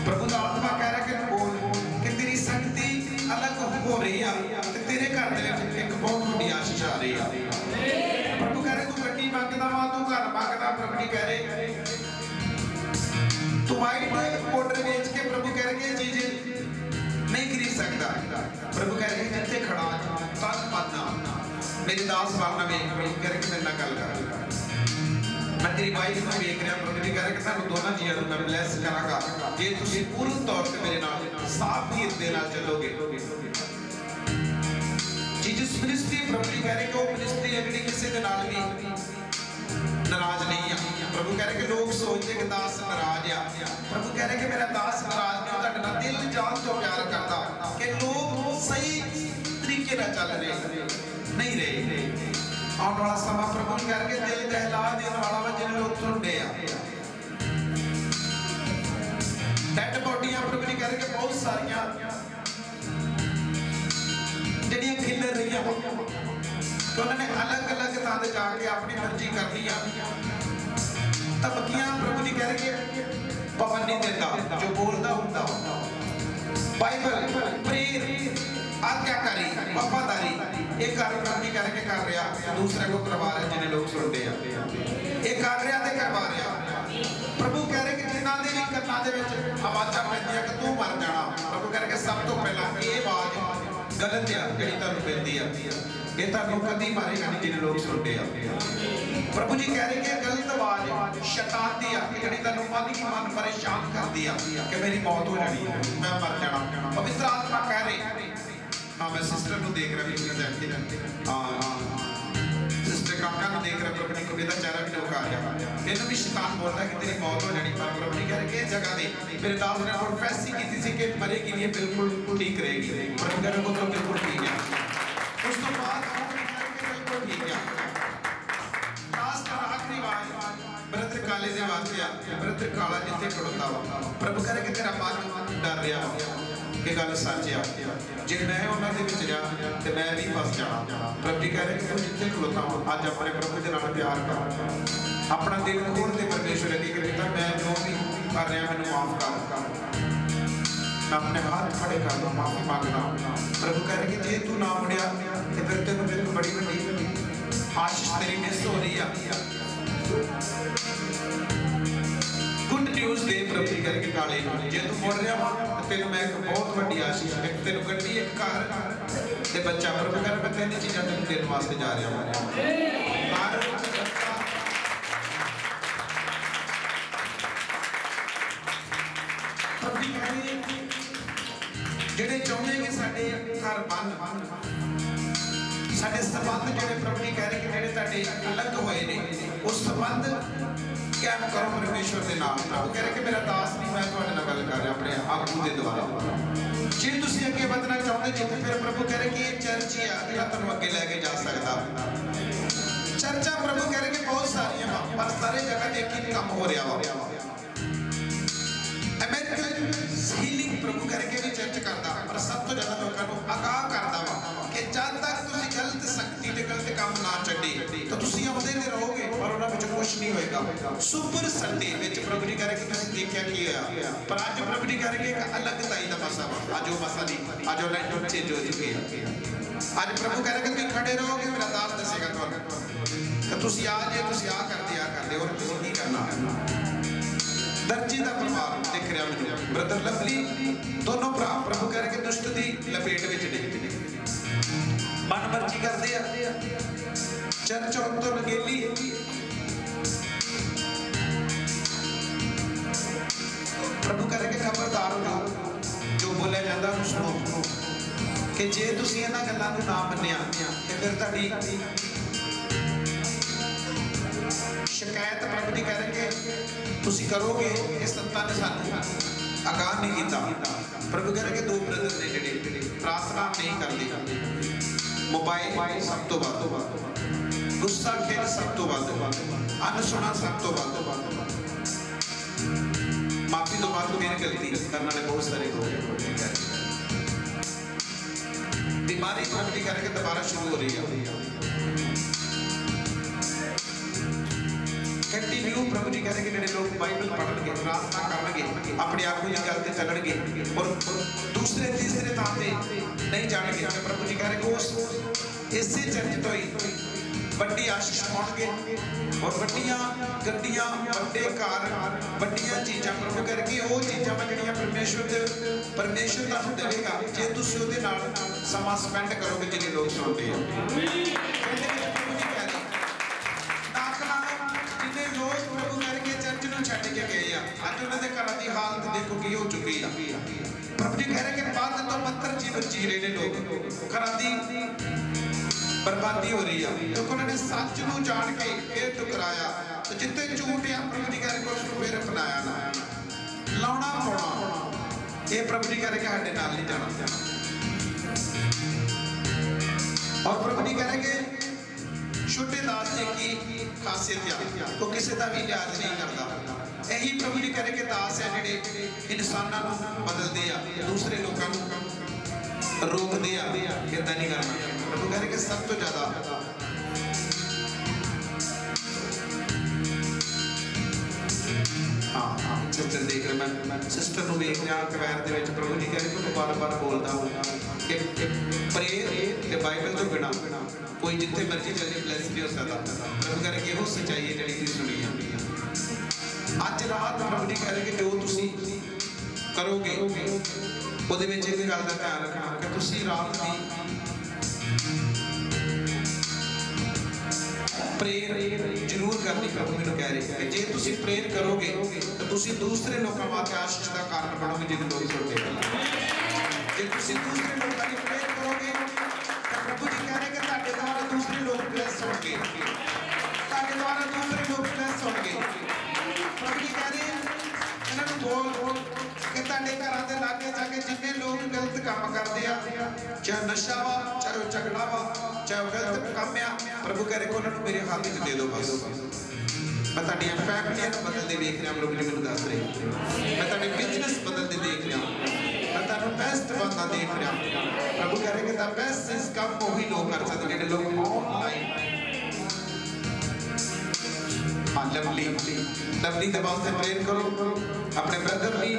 प्रभु का आत्मा कह रहा कि बोल कि तेरी शक्ति अलग हो रही है, तेरे घर में एक बहुत बड़ी आशीष आ रही है। प्रभु कह रहे तू गड्डी मंगदा वा, तू घर मंगदा, प्रभु जी कह रहे तू वाइट पाउडर बेच के, प्रभु कह रहे ये चीज नहीं खरीद सकता। प्रभु कह रहे जिथे खड़ा तन मन मेरे दास बाबना वेख करके मेरे नाल गल कर, मैं तेरी वाइफ को वेख रहा, प्रभु जी कह रहे कि तुहानू दोनों जीआं नू मैं ब्लैस करांगा जे तुसीं पूर्ण तौर ते मेरे नाल साफ हीत दे नाल चलोगे। जीसस मिनिस्ट्री प्रभु जी कह रहे कि वो मिनिस्ट्री अगली किसी दे नाल भी नाराज नहीं है। प्रभु कह रहे कि लोग सोचते कि दास नाराज आ, प्रभु कह रहे कि मेरा दास नाराज नहीं, तुहाडे नाल दिल जान तो प्यार करदा कि लोग सही तरीके नाल चल रहे नहीं रहे। आने वाला समा प्रभु करके दिल दहला देने वाला वा जिन्हें लोग सुनते हैं। डेड बॉडियां प्रभु जी कह रहे कि बहुत सारियां जड़ियां खिलर रही हैं, तो उन्होंने अलग अलग थां ते जाके अपनी मर्जी कर ली। धमकियां प्रभु जी कह रहे कि पवन नहीं देता, जो बोलता होता बाइबल प्रेयर आज्ञाकारी वफादारी एक कार्य प्रभु जी करके कर रहा, दूसरे को करवा रहे जिन्हें लोग सुनते हैं, एक कर रहा ते करवा रहा। प्रभु कह रहे कि जिन्हां दे भी कन्नां दे विच आवाज़ां पैंदियां कि तू मर जाना, प्रभु कह रहे कि सब तो पहला ये आवाज़ गलत है जिहड़ी तुहानूं पैंदी है, ये तुहानूं कदी मारेगा नहीं जिन्हें लोग सुनते हैं। प्रभु जी कह रहे कि गलत आवाज़ शैतान दी है जिहड़ी तुहानूं मन परेशान करदी है कि मेरी मौत हो जानी है, मैं मर जाना। पवित्र आत्मा कह रहे, हाँ मैं सिस्टर को देख रहा, हाँ सिस्टर काका को देख रहा, प्रभु जी को चेहरा भी लौका रहा, इन्हें भी शैतान बोलता है कि तेरी मौत हो जानी, पर प्रभु जी कह रहे कि इस जगह पे मेरे दास ने प्रोफेसी की थी कि मरेगी नहीं, बिल्कुल ठीक रहेगी। प्रभु कह रहे को तो बिल्कुल ठीक है, उस तो बाद बिल्कुल ठीक है। लास्ट और आखिरी बात ब्रदर काले दे वास्ते, ब्रदर काला जिथे खड़ोता वा, प्रभु कह रहे कि तेरा मन डर रहा कि गल सच है, जे मैं उन्होंने विच रहा तो मैं भी फस जाना। प्रभु जी कह रहे कि तू जिथे खलोता हो अज अपने प्रभु के नाल प्यार कर, अपना दिल खोल के परमेश्वर अगे कहता मैं जो भी कर रहा मैनूं माफ कर, मैं अपने हाथ खड़े कर दो माफी मांगना। प्रभु कह रहे कि जे तू ना मुड़िया तो फिर तेन बिल्कुल बड़ी बड़ी आशीष तेरी मिस हो रही है। गुड न्यूज़ दे प्रभु जी करके काले जे तू मुड़ रहा वा तेन मैं एक बहुत बड़ी आशीष, एक तेन गड्डी, एक घर ते बच्चा। प्रभु कह मैं तीन चीज़ां तेन देने वास्ते जा रहा हूं। जिहड़े चाहुंदे कि साडे घर बन साडे संबंध जिहड़े प्रभु जी कह रहे कि जिहड़े तुहाडे अलग होए ने उस संबंध कैम करो परमेश्वर के नाम। प्रभु कह रहे कि मेरा दास नहीं, मैं तुहाडे नाल गल कर रहा अपने आगू दे द्वारा। जे तुसीं अगे वधना चाहुंदे जे फिर प्रभु कह रहे कि ये चर्च ही आ जिहड़ा तुहानूं अगे लैके जा सकदा। चर्चा प्रभु कह रहे कि बहुत सारियां पर सारे जगह ते एक ही काम हो रहा वा। अमेरिकन हीलिंग प्रभु कह रहे कि भी चर्च करदा, पर सब तो ज्यादा लोगों को आगाह करदा वा कि जब तक तुसीं गलत शक्ति ते गलत काम ना छड्डी तो तुसीं आउंदे ते रहोगे पर उन्हां विच कुछ नहीं होएगा। सुपर संडे विच प्रभु जी कह रहे कि तुसीं देखिया की होया, पर अज प्रभु जी कह रहे कि एक अलग ताई दा मसा वा। अज वो मसा नहीं, अज वो लैंड चेंज हो चुकी है। अज प्रभु कह रहे कि तुसीं खड़े रहोगे, मेरा दास दसेगा तुहानूं कि तुसीं आ जे तुसीं आ करदे और तुसीं की करना। दर्जी का प्रभाव दिख रहा मुझे, ब्रदर लवली दोनों भरा प्रभु कह रहे कि दुष्ट की लपेट में डिगते मन मर्जी करते हैं। चर्च होने तो नगेली प्रभु कह रहे कि खबरदार हो जाओ, जो बोलिया जाता है सुनो कि जे तुसीं इन्हां गल्लां नूं ना मन्निया ते फिर तुहाडी शिकायत प्रभु जी कह रहे कि तुसीं करोगे। इस संतां ने सानूं आगाह नहीं किया। प्रभु कह रहे कि दो ब्रदर ने जिहड़े प्रार्थना नहीं करते, मोबाइल सब तो वध, गुस्सा खेल सब तो वध, अनसुना सब तो वध, माफी तो बाद मेरी गलती करने वाले बहुत सारे लोग, बीमारी प्रभु जी कह रहे कि दोबारा शुरू हो रही है। कंटिन्यू प्रभु जी कह रहे कि जिहड़े लोग बाइबल पढ़णगे प्रार्थना करनगे अपने आप को गल ते चलणगे और दूसरे तीसरे थां ते नहीं जाणगे। प्रभु जी कह रहे उस इसे चर्च तो ही वड्डी आशीष पाउणगे और वड्डियां गड्डियां वड्डे घर वड्डियां चीज़ां प्रभु करके वो चीज़ां जिहड़ियां परमेश्वर तुहानूं देवेगा जे तुसीं उहदे नाल समां स्पेंड करोगे। जिन्ने लोग सुणदे आ जिन्ने लोग प्रभु करके चर्च नूं छड्ड के गए आ अज उन्हां दे घरां दी हालत देखो की हो चुकी आ। प्रभु जी कह रहे कि बाद तो बदतर जीवन जी रहे ने लोग घरां दी बर्बादी हो रही है क्योंकि उन्होंने सच नूं जान के फिर टुकराया तो जिथे झूठ आ प्रभु जी कह रहे उसको फिर अपनाया ना लाउणा पाउणा ये प्रभु जी कह रहे कि साडे नाल नहीं जाना। और प्रभु जी कह रहे कि छोटे दास जी की खासियत है वो किसी का भी लिहाज नहीं करता। यही प्रभु जी कह रहे कि दास है जिहड़े इंसानां नूं बदलदे आ दूसरे लोकां नूं रोकदे आ इदां नहीं करना। प्रभु कह रहे कि सब तो ज्यादा सिस्टर देख रहे मैं सिस्टर नूं वेख रहा कवैर दे विच प्रभु जी कह रहे कि बार-बार बोलदा कि प्रेयर ते बाइबल तो बिना कोई जिथे मर्जी चले ब्लेस नहीं हो सकता। प्रभु कह रहे कि वो सच्चाई है जिहड़ी तुसीं सुनी है। अज रात प्रभु जी कह रहे कि जो तुसीं करोगे ਉਹਦੇ ਵਿੱਚ ਇੱਕ ਗੱਲ ਦਾ ਧਿਆਨ ਰੱਖਣਾ ਕਿ ਤੁਸੀਂ ਰਾਤ ਦੀ प्रेयर जरूर करनी। प्रभु मैनूं कह रहे कि जे तुसीं प्रेयर करोगे तो तुसीं दूसरे लोगों वास्ते आशीष का कारण बनोगे जिन्हें लोग सुनते हैं। जे तुसीं दूसरे लोगों की प्रेयर करोगे तो प्रभु जी कह रहे कि तुहाडे द्वारा दूसरे लोग ब्लेस होणगे तुहाडे द्वारा दूसरे लोग ब्लेस होणगे। प्रभु जी कह रहे इन्हां नूं बोल कि तुहाडे घरां दे लागे जाके जिन्ने लोग गलत काम करदे आ चाहे नशा वा चाहे झगड़ा वा चाहे गलत काम आ प्रभु कह रहे उन्होंने मेरे हाथ में दे दो बस। मैं तुहाडियां फैमिलियां नूं बदलदे देख रहा प्रभु जी मैनूं दस रहे मैं तुहाडे बिजनेस बदलदे देख रहा मैं तुहानूं बेस्ट बनदा देख रहा। प्रभु कह रहे कि द बेस्ट इज कम वही लोग कर सकदे जिहड़े लोग ऑनलाइन लवली दे वास्ते प्रेयर करो अपने ब्रदर भी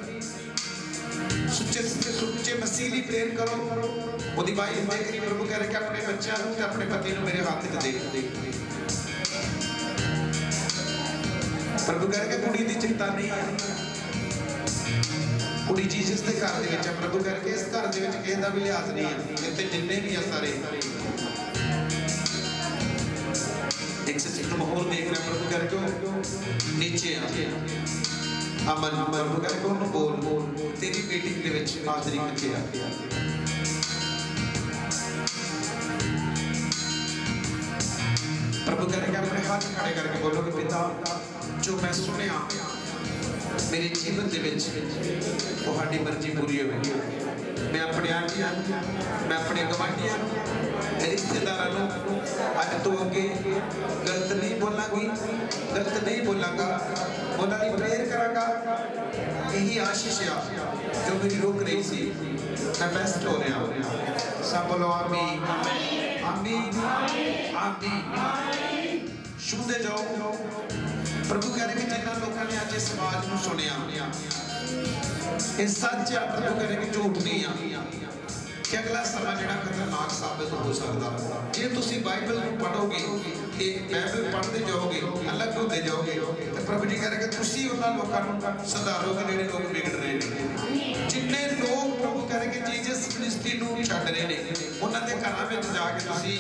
सुच्चे मसीह प्रेयर करो ओदी वाइफ देख रही प्रभु कह रहे कि अपने बच्चों को अपने पति को मेरे हाथ में दे। प्रभु कह रहे कि कुड़ी की चिंता नहीं है कुड़ी जीसस के घर दे विच प्रभु कह रहे इस घर दे विच किसी दा भी लिहाज नहीं है इत्थे जिन्ने भी आ सारे एक सिस्टम माहौल देख रहे प्रभु कह रहे नीचे आ अमन प्रभु कह रहे बोल तेरी मीटिंग दे विच हाजरी किथे आ। प्रभु कह रहे अपने हाथ खड़े करके बोलो कि पिता जो मैं सुनिया मेरे जीवन दे विच तुहाडी मर्जी पूरी होवे। मैं अपने आंटियां मैं अपने गवांढियां रिश्तेदारां अज तो अगे गलत नहीं बोलांगी गलत नहीं बोलांगा उन्हां दी प्रेयर करांगा। यही आशीष आ जो मेरी रोक रही सी मैं बेस्ट हो रहा सब बोलो आमीन आमीन आमीन। छूते जाओ प्रभु कह रहे कि जिन्होंने लोगों ने अज इस आवाज को सुनिया ये सच है प्रभु कह रहे कि झूठ नहीं आ कि अगला समय जो खतरनाक साबित हो सकता जे तुसी बाइबल पढ़ोगे बाइबल पढ़ते जाओगे अलग होते जाओगे तो प्रभु जी कह रहे कि तुसी उन्हां लोकां नूं सुधारोगे जिहड़े लोग बिगड़ रहे हैं। जिन्ने लोग प्रभु कह रहे कि जीसस मिनिस्ट्री नूं छड्ड रहे ने उन्हां दे घरां विच जाके तुसी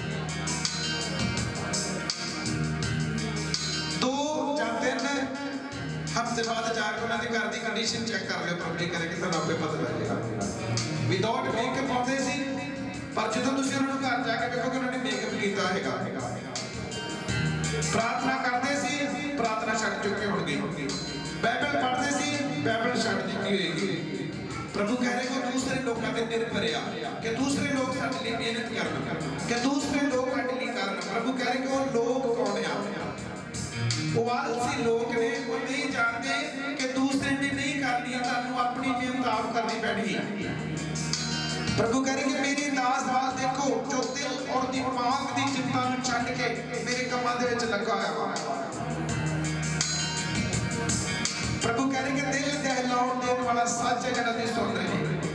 2 या 3 हफ्ते बाद जाके उन्होंने घर की कंडीशन चेक कर लियो। प्रभु जी कह रहे कि तुहानूं आपे पता लग जाएगा विदाउट मेकअप आते सी पर जो तुसीं उन्होंने घर जाके देखोगे उन्होंने मेकअप किया हैगा। प्रार्थना करते सी प्रार्थना छड्ड चुके होणगे बाइबल पढ़ते सी बाइबल छड्ड दित्ती होएगी। प्रभु कह रहे कि दूसरे लोगों के निर्भर आ कि दूसरे लोग साडे लई मेहनत करन कि दूसरे लोग साडे लई करन। प्रभु कह रहे कि वो लोग कौन आ वो आलसी लोग ने वो नहीं जानते कि दूसरे ने नहीं करनी तुहानूं अपनी मेहनत आप करनी पैनी। प्रभु कह रहे कि मेरी दास वाल देखो जो दिल और दिमाग की चिंता नूं छड्ड के मेरे कामां दे विच लगा होया। प्रभु कह रहे कि दिल दहलाउण देण वाला वाला सच है जिहड़ा तुसीं सुन रहे हो।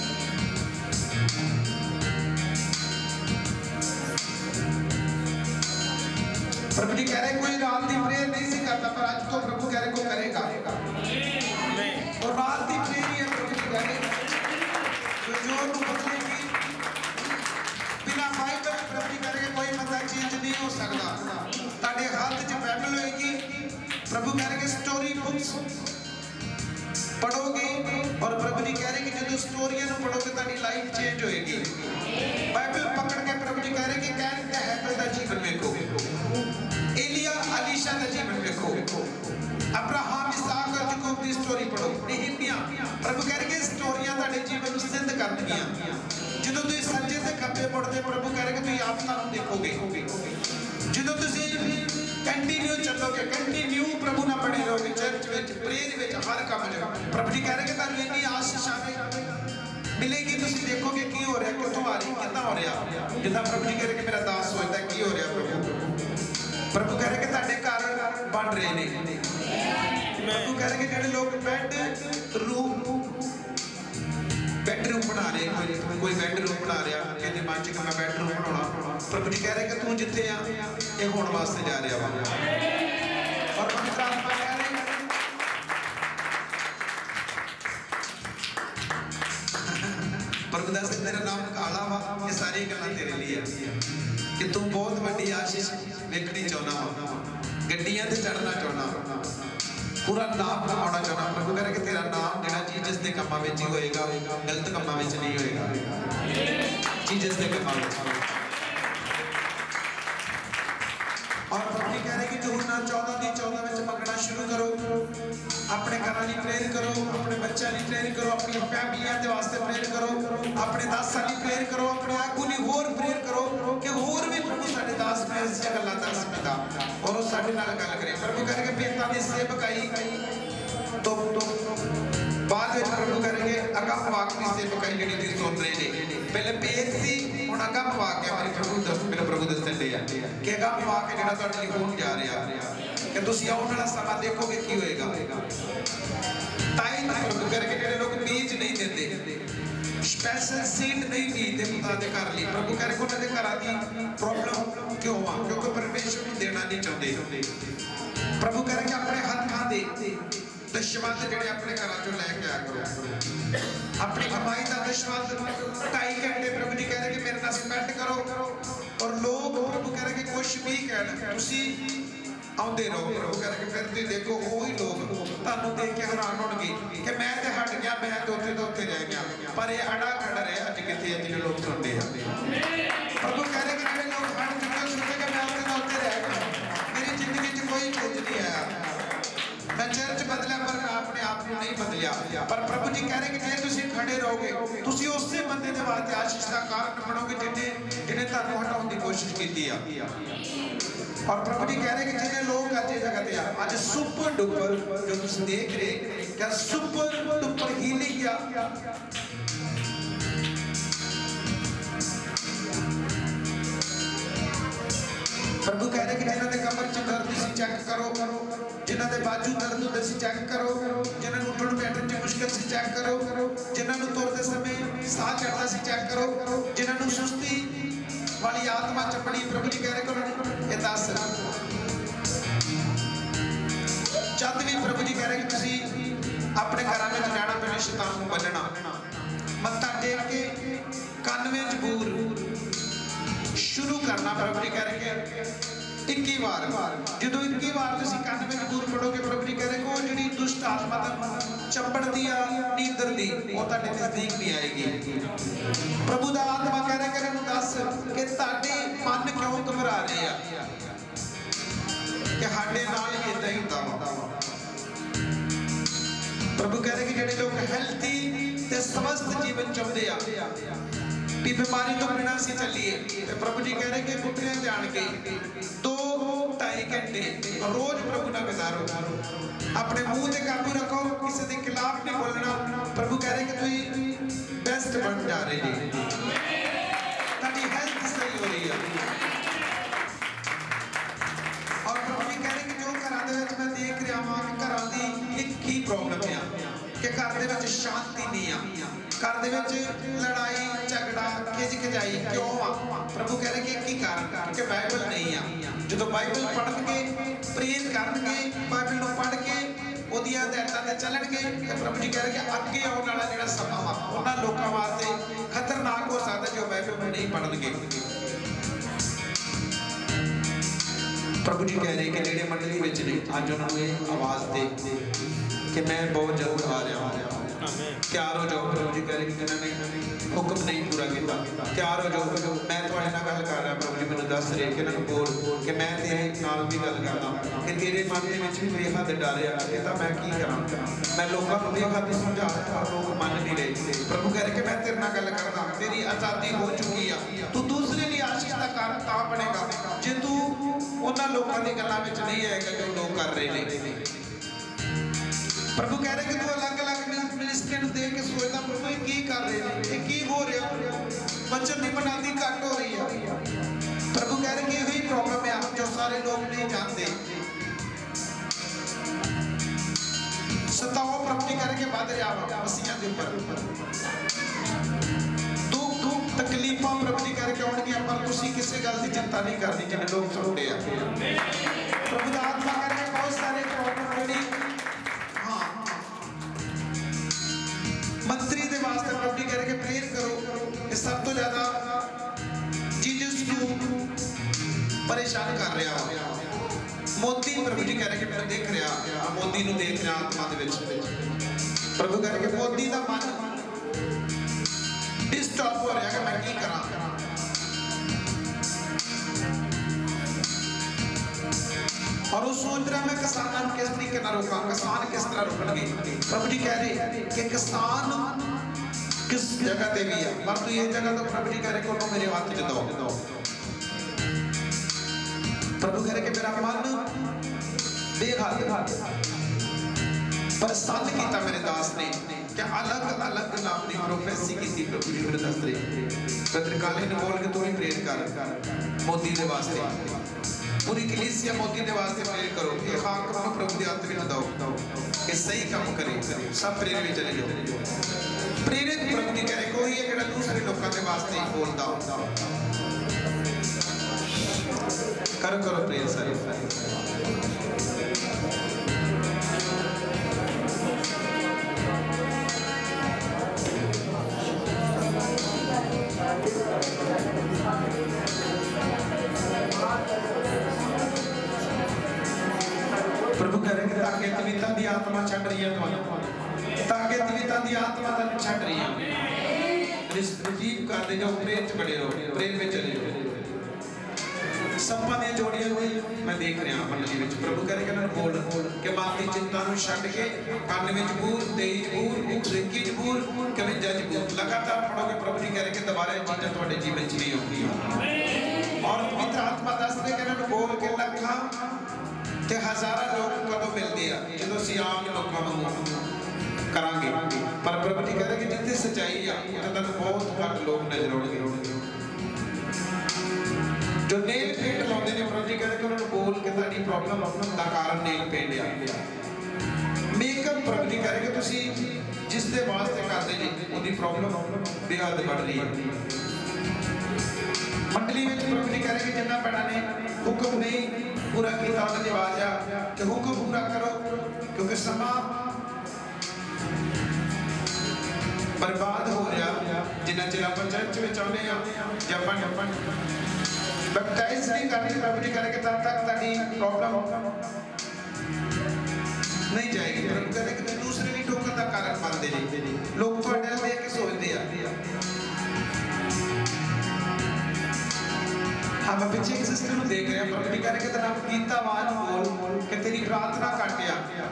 प्रभु जी कह रहे कोई रात की प्रेयर नहीं सी करता, पर आज तो प्रभु कह रहे को करेगा। और रात की प्रेयर ही है, प्रभु जी कह रहे जोर को बदलेगी बिना बाइबल। प्रभु जी कह रहे कोई बंदा चेंज नहीं हो सकता। ताड़े हाथ च बाइबल होएगी, प्रभु कह रहे स्टोरी बुक्स पढ़ोगे, और प्रभु जी कह रहे कि जो स्टोरियां पढ़ोगे ताड़ी लाइफ चेंज होएगी। बाइबल पकड़ के प्रभु जी कह रहे कि कैन का हैबल दा जीवन देखो, एलिया अलीशा का जीवन देखो, अब्राहम इसहाक और याकूब की स्टोरी पढ़ो, नेहमिया। प्रभु कह रहे स्टोरियां ताड़े जीवन ਨੂੰ सिद्ध ਕਰਨਗੀਆਂ। ਜਦੋਂ ਤੁਸੀਂ ਸੱਜੇ ਤੇ ਖੱਬੇ ਮੁੜਦੇ ਪ੍ਰਭੂ ਕਹ ਰਹੇ ਕਿ ਤੁਸੀਂ ਆਪ ਨੂੰ ਦੇਖੋਗੇ। ਜਦੋਂ ਤੁਸੀਂ ਕੰਟੀਨਿਊ ਚੱਲੋਗੇ, ਕੰਟੀਨਿਊ ਪ੍ਰਭੂ ਨਾਲ ਬਣੇ ਰਹੋਗੇ, ਚਰਚ ਵਿੱਚ, ਪ੍ਰੇਅਰ ਵਿੱਚ, ਹਰ ਕੰਮ 'ਚ। ਪ੍ਰਭੂ ਜੀ ਕਹ ਰਹੇ ਕਿ ਤੁਹਾਨੂੰ ਇੰਨੀ ਆਸ਼ੀਸ਼ मिलेगी। तुसीं देखोगे की हो रहा, कितों आ रही, कितना हो रहा। जितना प्रभु जी कह रहे कि मेरा दास सोचता की हो रहा। प्रभु कह रहे कि तुहाडे घर बन रहे ने। प्रभु कह रहे कि जिहड़े लोग बेडरूम बना रहे, कोई बेडरूम बना रहा, कहते मन च कि मैं बेडरूम बनाउणा। प्रभु जी कह रहे कि तू जिथे आ ये होण वास्ते जा रहा वा। और पवित्र आत्मा कह रहे प्रभु दस तेरा नाम काला वा, ये सारी गल्लां तेरे लिए कि तू बहुत बड़ी आशीष वेखनी चाहना वा, गड्डियां ते चढ़ना चाहना, पूरा नाम कमाना चाहना। प्रभु कह रहे कि तेरा नाम जिहड़ा जीसस दे कम्मां विच ही होएगा, गलत कम्मां विच नहीं होएगा, जीसस दे कम्मां विच। और प्रभु जी कह रहे कि यूहन्ना 14 में मंगना शुरू करो, अपने घरां दी प्रेयर करो, अपने बच्चों की प्रेयर करो, अपनी फैमिलियां दे वास्ते प्रेयर करो, अपने दासां की प्रेयर करो, अपने आगू दी होर प्रेयर करो कि होर भी प्रभु साडे दास ने इस गल्लां दस पिता और वो साडे नाल गल करे। प्रभु कह रहे बेतां दी सेवकाई तो बाद विच प्रभु करेंगे अगम वाक की सेवकाई जिहड़ी तुसीं सुन रहे ने। पहले पेट सी, हुण अगम वाक है। मेरे प्रभु दस्सण दे कि अगम वाक जिहड़ा तुहाडे लई होण जा रहा कि तुसीं आउण वाला समा देखोगे की होएगा। ताई प्रभु करके जिहड़े लोग बीज नहीं देते, स्पेशल सीड नहीं बीजते खुदा दे घर लई, प्रभु कह रहे उन्हां दे घरां दी प्रॉब्लम क्यों आ, क्योंकि परमेश्वर नूं देना नहीं चाहुंदे। प्रभु कह रहे अपने हत्थां दे दशवंध जिहड़े अपने घरां चों लैके आया करो, अपनी कमाई का दशवंध 2.5 घंटे प्रभु जी कह रहे कि मेरे नाल स्पेंड करो। और लोग प्रभु कह रहे कि कुछ भी कहण तुसीं आउंदे रहो। प्रभु कह रहे कि फिर तुसीं देखो वही लोग तुहानूं देख के हैरान होणगे कि मैं ते हट गया, मैं ते उत्थे रह गया, पर ये अड़ा खड़ा रहे अज किथे जिहड़े लोग सुणदे आ। प्रभु कह रहे कि जिहड़े लोग हट चुके सुणदे कि मैं उत्थे रह गया, मेरी जिंदगी च कोई चेंज नहीं आया, मैं चर्च बदलिया पर मैं अपने आप को नहीं बदलिया। पर प्रभु जी कह रहे कि जे तुसीं खड़े रहोगे तुसीं उसे बंदे दे वास्ते आशीष का कारण बनोगे जिन्हें तुहानूं हटाउण दी कोशिश कीती आ। और प्रभु जी कह रहे कि जिन्हें लोग अज जगह ते आज सुपर डुपर जो तुसीं देख रहे क्या सुपर डुपर हीलिंग आ। प्रभु कह रहे कि जिन्हां दे कमर च दर्द सी चेक करो, जिन्हां दे बाजू दर्द होंदे सी चेक करो, जिन्हां नूं उठण बैठण च मुश्किल सी चेक करो, जिन्हां नूं तुरदे समय साह चढ़दा सी चेक करो, जिन्हां नूं सुस्ती वाली आत्मा चपड़ी प्रभु जी कह रहे कि ये दस। जद भी प्रभु जी कह रहे कि तुसीं अपने घरां विच जाना पहले शैतान नूं बन्नना, मत्था टेक के 91 जबूर शुरू करना। प्रभु जी कह रहे कि 21 बार, जो 21 बार तुसीं 91 जबूर पढ़ोगे प्रभु जी कह रहे कि वो जिहड़ी दुष्ट आत्मा चंबड़दी आ नींदर दी वो तुहाडे नजदीक नहीं आएगी। प्रभु दा आत्मा कह रहा कि दस कि तुहाडे मन क्यों घबरा रहे आ कि साडे नाल ही इदां ही हुंदा वा। प्रभु कह रहे कि जिहड़े लोग हेल्थी ते स्वस्थ जीवन चाहुंदे आ भी बीमारी तो बिना से चलिए, प्रभु जी कह रहे कि पुत्रियां जान के 2-2.5 घंटे रोज प्रभु ना गुजारो, अपने मुंह ते काबू रखो, किसी के खिलाफ नहीं बोलना। प्रभु कह रहे कि तुम बेस्ट बन जा रहे जी, ताकि हेल्थ सही हो रही है। और प्रभु जी कह रहे कि जो घरां दे विच मैं देख रहा हां कि घरां दी एक ही प्रॉब्लम है कि घर दे विच शांति नहीं आ, घर दे विच लड़ाई झगड़ा खिज खिजाई क्यों आ? प्रभु कह रहे कि की कारण कि बाइबल नहीं आ। जो बाइबल पढ़नगे प्रेर करनगे बाइबल नूं पढ़ के ओदियां हदायतां ते चलणगे ते प्रभु जी कह रहे कि अगे आउण वाला जिहड़ा समां वा उन्हां लोकां वास्ते खतरनाक हो सकदा जो बाइबल नूं नहीं पढ़नगे। प्रभु जी कह रहे कि जेडे मंडली विच ने अज उन्हां नूं इह आवाज़ दे कि मैं बहुत जल्द आ रहा हूं, तैयार हो जाओ। प्रभु जी कह रहे कि जिन्होंने हुक्म नहीं पूरा किया तैयार हो जाओ। मैं तुहाडे नाल गल कर रहा, प्रभु जी मैनूं दस रहे कि इन्हां नूं बोल कि मैं तेरे नाल भी गल करदा कि तेरे मन दे विच भी बेहद डर आ कि तां मैं की करां। मैं लोकां नूं बेहद समझा पर लोग मन नहीं रहे। प्रभु कह रहे कि मैं तेरे नाल गल करदा, तेरी आज़ादी हो चुकी है, तू दूसरे लिए आशीष दा कारण तां बनेगा जे तू उन्हां लोकां दी गल्लां विच नहीं आएगा जो लोग कर रहे ने। प्रभु कह रहे कि तू अलग अलग मिनिस्ट्रियां देख के सोचदा प्रभु ये की कर रहे हैं, ये की हो रहा, वचन नहीं बनाती घट हो रही है। प्रभु कह रहे कि यही प्रॉब्लम है जो सारे लोग नहीं जानते। सताओ प्रभु जी कह रहे कि बढ़ रहा मसीहां दे उपर दुख तकलीफां प्रभु जी कह रहे कि आउणगियां पर तुसीं किसी गल दी चिंता नहीं करनी जिन्हें लोग सुनते हैं। प्रभु दा आत्मा कह रहे बहुत सारे प्रॉब्लम जिहड़ी मंत्री दे वास्ते प्रभु जी कह रहे कि प्रेयर करो। इस सब तो ज्यादा जीसस को परेशान कर रहा है मोदी। प्रभु जी कह रहे कि मैं देख रहा मोदी नूं देख रहा आत्मा दे विच। प्रभु कह रहे कि मोदी दा मन डिस्टर्ब हो रहा कि मैं की करां। और वो सोच रहा मैं किसानों को किस तरीके ना रोका, किसान किस तरह रोकणगे। प्रभु जी कह रहे कि किसान किस जगह पे भी है पर तू ये जगह तो प्रभु जी कह रहे कि उन्होंने मेरे हाथ में दो। प्रभु कह रहे कि मेरा मन बेहद प्रसन्न किया मेरे दास ने क्या अलग अलग नाम की प्रोफेसी की थी। प्रभु जी मेरे दस रहे पत्रकाले ने बोल के तू ही प्रेयर कर मोदी के वास्ते, पूरी कलीसिया मोदी के वास्ते प्रेयर करो कि हाकम को प्रभु के हाथ में दो कि सही काम करे। सब प्रेयर में चले जाओ। प्रेरित प्रभु जी कह रहे कोई है कि दूसरे लोगों के वास्ते ही बोलता करो करो प्रेयर सारे। प्रभु कह रहे कि ताकि तविता दी आत्मा छड़ रही है तुम्हारे, ताकि तविता दी आत्मा तक छड़ रही है। रिसीव कर दे जाओ, प्रेयर च बने रहो, प्रेयर में चले जाओ। सप्पा दी जोड़ियां हुई मैं देख रहा मंडली विच। प्रभु कह रहे कि उन्होंने बोल कि मन की चिंता नूं छड्ड के कन विच बूर, तेज बूर, उखरेकी च बूर, कविंजा च बूर लगातार पढ़ोगे। प्रभु जी कह रहे कि दोबारा ये चीज़ां तुहाडे जीवन च नहीं होंगियां। और पवित्र आत्मा दस रहे कि उन्होंने बोल के लखां ते हज़ारां लोग कदों मिलते हैं जो असीं आम लोगों वांगू करांगे। पर प्रभु जी कह रहे कि जिथे सच्चाई आ उत्थे तक बहुत घट लोग नजर आउणगे। जो नेल पेंट लाउंदे ने प्रभु जी कह रहे कि उन्होंने बोल के तुहाडी प्रॉब्लम दा कारण नेल पेंट आ। मेकअप प्रभु जी कह रहे कि तुसीं जिस दे वास्ते करदे जी उहदी प्रॉब्लम बेहद बढ़ रही है। मंडली में प्रभु जी कह रहे कि जिन्ना बड़ा ने हुक्म नहीं पूरा किया उन्होंने आवाज आ कि हुक्म पूरा करो क्योंकि समा बर्बाद हो रहा। जिन्ना चिर आप चर्च में आने जपन बैप्टाइज नहीं करनी प्रभु जी कह रहे कि तब तक तारी प्रॉब्लम नहीं जाएगी। प्रभु कह रहे कि दूसरे नहीं ठोकर का कारण बनते जी लोग थोड़े देख के सोचते हैं। हम पीछे एक सिस्टर को देख रहे हैं प्रभु जी कह रहे कि तेरा गीता आवाज बोल कि तेरी प्रार्थना काटिया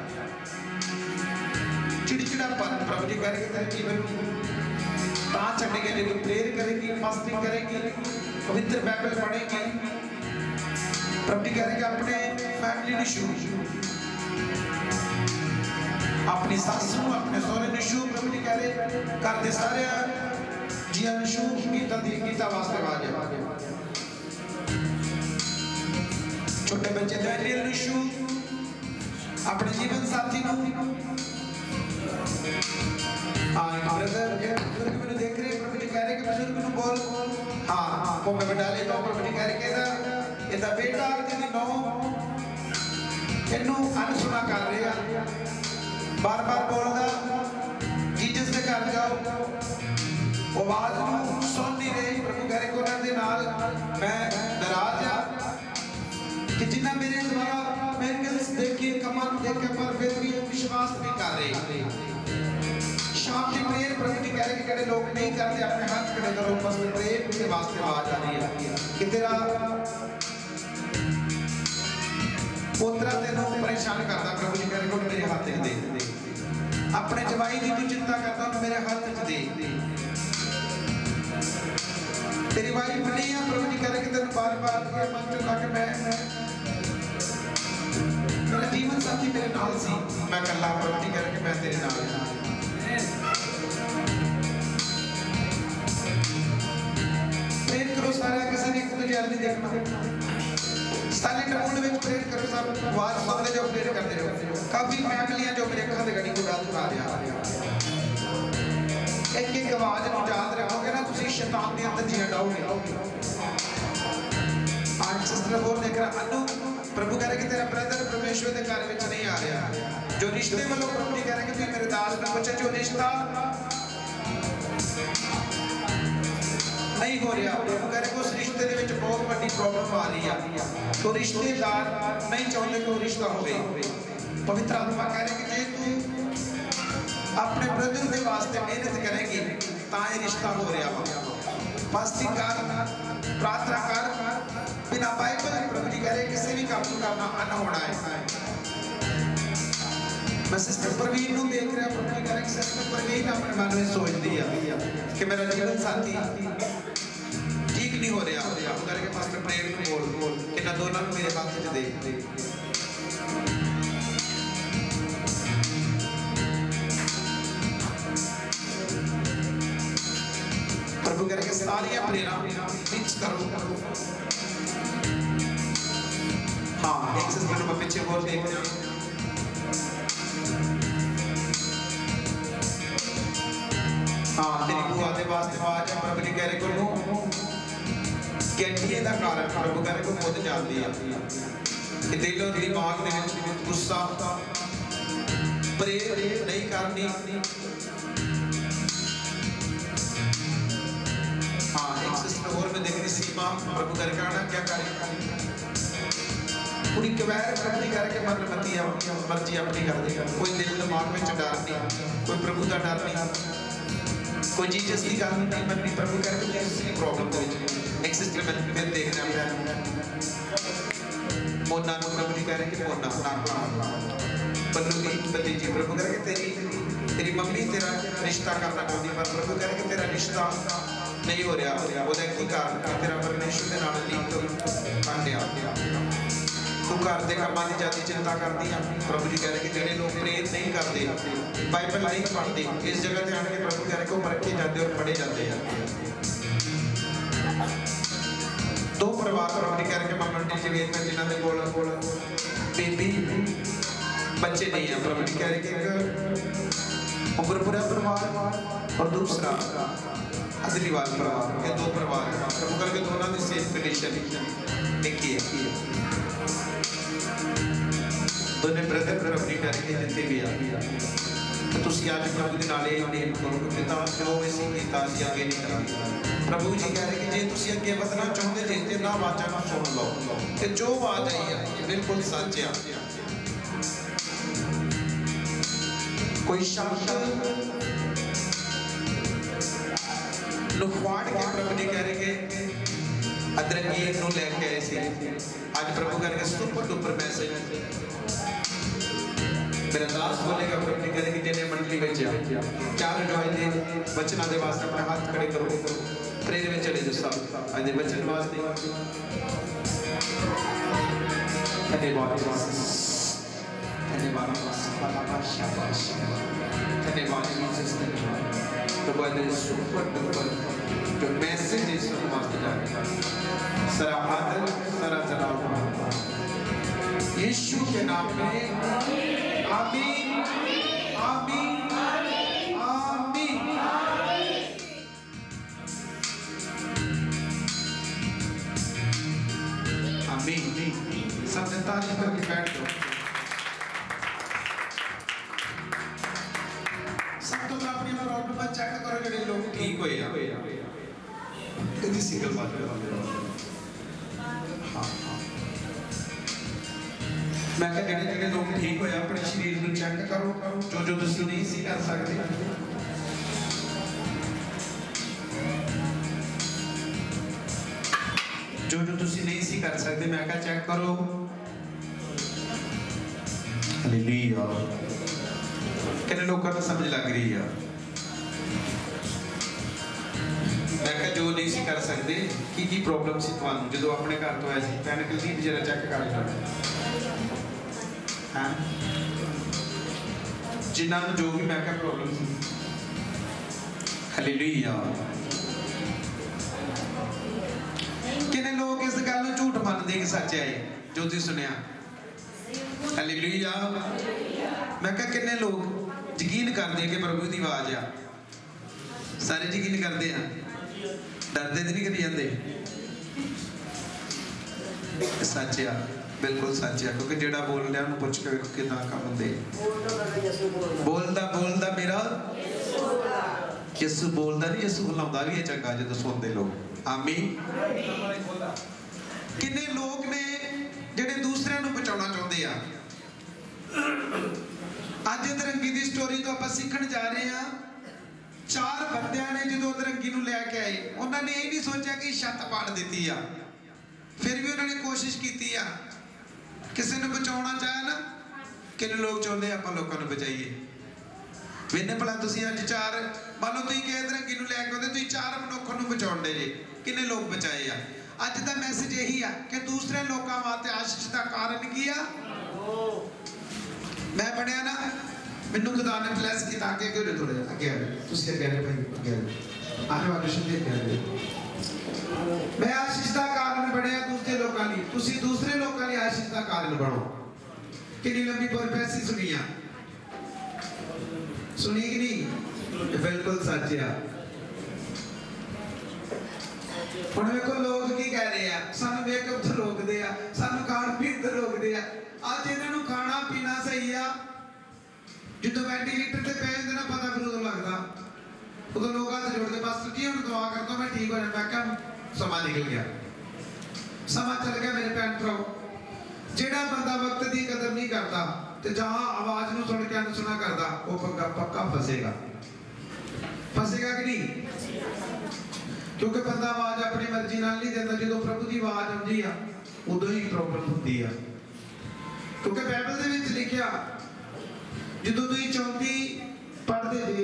चिड़चिड़ापन। प्रभु जी कह रहे कि तेरे जीवन तां छड्डेगी जो तू प्रेयर करेगी, फास्टिंग करेगी, पवित्र बाइबल पढ़ेगी। प्रभु जी कह रहे कि अपने फैमिली निशु अपनी सास नूं अपने सहुरे निशु प्रभु जी कह रहे घर दे सारे जियां निशु गीता वास्ते आवाज है। छोटे बच्चे डैनियल निशु अपने जीवन साथी को ब्रदर बुजुर्ग मैंने देख रहे प्रभु जी कह रहे कि बुजुर्ग को बोल हाँ को मैं डाले तो प्रभु जी कह रहे कि ਇਹਦਾ बेटा ਜਿਹਦੀ ਨੌ ਇਹਨੂੰ ਅਨਸੁਣਾ ਕਰ ਰਿਹਾ बार-बार बोलदा जीसस ਦੇ ਘਰ ਜਾਓ ਉਹ ਆਵਾਜ਼ ਨੂੰ ਸੁਣ ਨਹੀਂ ਰਹੀ प्रभु कह रहे कि ਉਹਨਾਂ ਦੇ ਨਾਲ मैं नाराज ਆ कि जिन्ना मेरे द्वारा मिरेकल्स देखे कमाल देखे पर फिर भी विश्वास नहीं कर रहे शाम की प्रेयर प्रभु जी कह रहे कि कड़े लोग नहीं करते अपने हाथ खड़े करो बस प्रेयर के वास्ते आवाज आ रही है कि तेरा पोतरा तेनों परेशान करता प्रभु जी कह रहे कि मेरे हाथ दे अपने जवाई की तू चिंता करता मेरे हाथ दे तेरी वाइफ नहीं है प्रभु जी कह रहे कि तेन बार-बार ये मन चुका कि मैं मेरा जीवन साथी मेरे नाल सी मैं कल्ला प्रभु जी कह रहे कि मैं तेरे नाल प्रेयर करो सारा किसी ने एक दूसरे वाल नहीं देखना साइलेंट मोड में प्रेयर करो सब आवाज सुनते जाओ प्रेयर करते रहो काफी फैमिलियां जो मेरे अखां दे गड़ी को डाल पा रहा एक एक आवाज ਨੂੰ याद रखोगे ना तुसी शैतान ਦੇ अंदर जी हटाओगे आज सिस्टर बोल देख रहा अनु प्रभु कह रहे कि तेरा ब्रदर परमेश्वर के घर में नहीं आ रहा जो रिश्ते वालों प्रभु जी कह रहे कि तू मेरे दास में बच्चा जो रिश्ता नहीं हो रहा प्रभु कह रहे कि उस रिश्ते दे विच बहुत बड़ी प्रॉब्लम आ रही है तो रिश्तेदार नहीं चाहते कि वो रिश्ता होवे पवित्र आत्मा कह रहे कि जे तू अपने ब्रदर के वास्ते मेहनत करेगी ता ये रिश्ता हो रहा फास्टिंग कर प्रार्थना कर बिना बाइबल प्रभु जी कह रहे किसी भी काम को करना अन होना है मैं सिस्टर प्रवीण को देख रहा प्रभु जी कह रहे सिस्टर प्रवीण अपने मन में सोचती है कि मेरा जीवन साथी ठीक नहीं हो रहा प्रभु कह रहे कि फास्ट प्रेयर को बोल कि ना दोनों मेरे हाथ में दे प्रभु कह रहे सारी प्रेरणा मिक्स करो हाँ एक सिस्टर को पीछे बोल देख हाँ तेरी बुआ दे वास्ते आवाज है प्रभु जी कह रहे को कैंटीए दा कारण प्रभु कह रहे को खुद जानती है कि दिलों दिमाग दे विच गुस्सा प्रेयर नहीं करनी और मैं देख रही सीमा प्रभु कर कहना क्या करे पूरी कवैर प्रभु जी करके मन मती मर्जी अपनी कर देगा कोई दिल दिमाग में डर नहीं कोई प्रभु का डर नहीं कोई जीसस की गल नहीं मननी प्रभु करके जीसस की प्रॉब्लम दे विच एक सिस्टर मैं देख रहा हूं मोना को प्रभु जी कह रहे कि मोना पन्नू की भतीजी प्रभु करके तेरी मम्मी तेरा रिश्ता करना चाहती पर प्रभु कह रहे कि तेरा रिश्ता नहीं हो रहा ਉਹਦਾ ਕੀ ਕਾਰਨ ਹੈ ਤੇਰਾ ਪਰਮੇਸ਼ਰ ਦੇ ਨਾਲ ਲਿੰਕ ਕਾਂਡਿਆ ਤੂੰ ਘਰ ਦੇ ਕੰਮਾਂ ਦੀ ਜ਼ਿਆਦਾ ਚਿੰਤਾ ਕਰਦੀ ਆ ਪ੍ਰਭੂ ਜੀ ਕਹ ਰਹੇ ਕਿ ਜਿਹੜੇ ਲੋਕ ਪ੍ਰੇਰ ਨਹੀਂ ਕਰਦੇ ਬਾਈਬਲ ਨਹੀਂ ਪੜ੍ਹਦੇ ਇਸ ਜਗ੍ਹਾ ਤੇ ਆਣ ਕੇ ਪ੍ਰਭੂ ਕਹ ਰਹੇ ਕਿ ਉਹ ਪਰਖੇ ਜਾਂਦੇ ਔਰ ਪੜ੍ਹੇ ਜਾਂਦੇ ਆ ਦੋ ਪਰਿਵਾਰ ਪ੍ਰਭੂ ਜੀ ਕਹ ਰਹੇ ਕਿ ਮੰਮੀ ਜੀ ਵੇਖ ਕੇ ਜਿਨ੍ਹਾਂ ਦੇ ਕੋਲ ਬੇਬੀ ਬੱਚੇ नहीं है प्रभु जी कह रहे कि एक उम्रपुरा परिवार और दूसरा अदलीवाल परिवार ये दो परिवार प्रभु करके दोनों की सेम कंडीशन एक ही है दोनों ब्रदर प्रभु करके जितने भी आ तो तुसी आज प्रभु के नाल ये उम्मीद करो कि पिता जो इसी कीता सी आगे नहीं करांगे प्रभु जी कह रहे कि जे तुसी अगे ਵਧਣਾ ਚਾਹੁੰਦੇ ਜੇ ਤੇ ना आवाज़ां ਨੂੰ सुन लो ते जो आवाज़ आई है बिल्कुल सच है कोई शब्द लुफाड़ के प्रभु जी कह रहे कि अदरंगीर नूं लेके आए थे आज प्रभु करके सुपर डुपर मैसेज मेरा दास बोलेगा प्रभु जी कह रहे कि जिन्हें मंडली में चार जॉय दे बचना दे वास्ते अपने हाथ खड़े करो प्रेयर में चले जो सब आज बचन वास्ते धन्यवाद धन्यवाद धन्यवाद प्रभु आज सुपर डुपर जो मैसेज है सुन वास्ते जाने सारा आदर सारा जलाल यीशु के नाम में आमीन आमीन तारीफ करके बैठ जाओ। सब तो अपनी प्रॉब्लम चेक करो जेडे लोग ठीक होए इहदी सिंगल बात हाँ मैं कहा जेडे जेडे लोग ठीक होए अपने शरीर को चेक करो जो जो तुसीं नहीं सी कर सकते जो जो तुसीं नहीं सी कर सकते मैं कहा चेक करो। हालेलुया कितने लोगों को समझ लग रही है। मैं कहा जो नहीं सी कर सकते की प्रॉब्लम सी तुहानू जो अपने घर तो आए सी भैन कुलदीप जरा चेक कर लो हाँ जिन्होंने जो भी मैं कहा प्रॉब्लम सी। हालेलुया कितने लोग इस गल नूं झूठ मानते कि सच है जो तुसीं सुनिया। हालेलुया मैं कहा कितने लोग यकीन करते कि प्रभु की आवाज आ सारे यकीन करते हैं डरते तो नहीं करी जाते सच आ बिल्कुल सच है क्योंकि जेड़ा बोल रहा उन्हें पूछ के वेखो कितना काम होंदे बोलदा बोलदा मेरा यसू बोलदा नहीं यसू बुलांदा भी है चंगा जो सुनते लोग। आमीन कितने लोग ने जेड़े दूसरे नूं बचाउणा चाहुंदे आ। अज अधरंगी की स्टोरी तो आप सीखण जा रहे हैं। 4 बंदियां ने जो अधरंगी नूं लैके आए उन्होंने ये नहीं सोचा कि छत पाड़ दी आ फिर भी उन्होंने कोशिश की किसी ने बचाना चाहे ना कितने लोग चाहते आप लोगों को बचाइए मैंने भला तुम अज 4 मान लो तुम किसी अधरंगी नूं लैके आते तुम 4 मनुखों नूं बचाउंदे जे कितने लोग बचाए आ। अज का मैसेज यही है कि दूसरे लोगों वास्ते आशीष का कारण की आ। मैं बनया ना मैनू खुदा ने ब्लैस किया आगे क्यों थोड़े अगे तुसीं अगे भाई अगे आने वाले शब्द अगे मैं आशीष का कारण बनया दूसरे लोगों लिए तुसीं दूसरे लोगों लिए आशीष का कारण बनो। कितनी लंबी प्रोफेसी सुनी आ सुनी कि नहीं बिल्कुल सच है। हुण देखो लोग की कह रहे हैं सानू मेकअप तो रोकते हैं सानू खाण पीण तो रोकते हैं अज इन्हां खाना पीना सही आ जो वेंटिलेटर से पे ना पता फिर उदों लगता उदों लोग हाथ जोड़ते पास्टर जी हम दुआ कर दो मैं ठीक हो जाए। मैं क्या समा निकल गया समा चल गया मेरे भैन भराओ। जेड़ा बंदा वक्त की कदर नहीं करता तो जहां आवाज नूं सुन के अनसुना करता वो पक्का फसेगा फसेगा कि नहीं क्योंकि बंदा आवाज अपनी मर्जी नाल नहीं देता जो प्रभु की आवाज आती है उदों ही प्रॉब्लम होती है। क्योंकि बाइबल दे विच लिखिया जो तुम 34 पढ़ते थे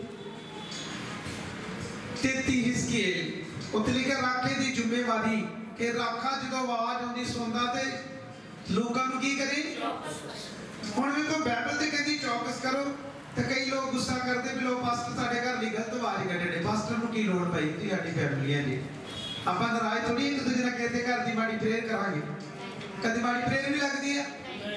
33 हिस्कियल उत्ते लिखा राखे की जिम्मेवारी कि राखा जो आवाज आती सुनता तो लोगों को की करे हुण देखो बाइबल ते कहती चौकस करो तो कई लोग गुस्सा करते भी लोग पास्टर साडे घर दी गलत आवाज कड्डे पास्टर नूं की लोड़ पई जी साडी फैमिली है जी आपां नाराज थोड़ी एक दूजे नाल कहते घर दी माड़ी प्रेयर करांगे कदी माड़ी प्रेयर भी लगदी है।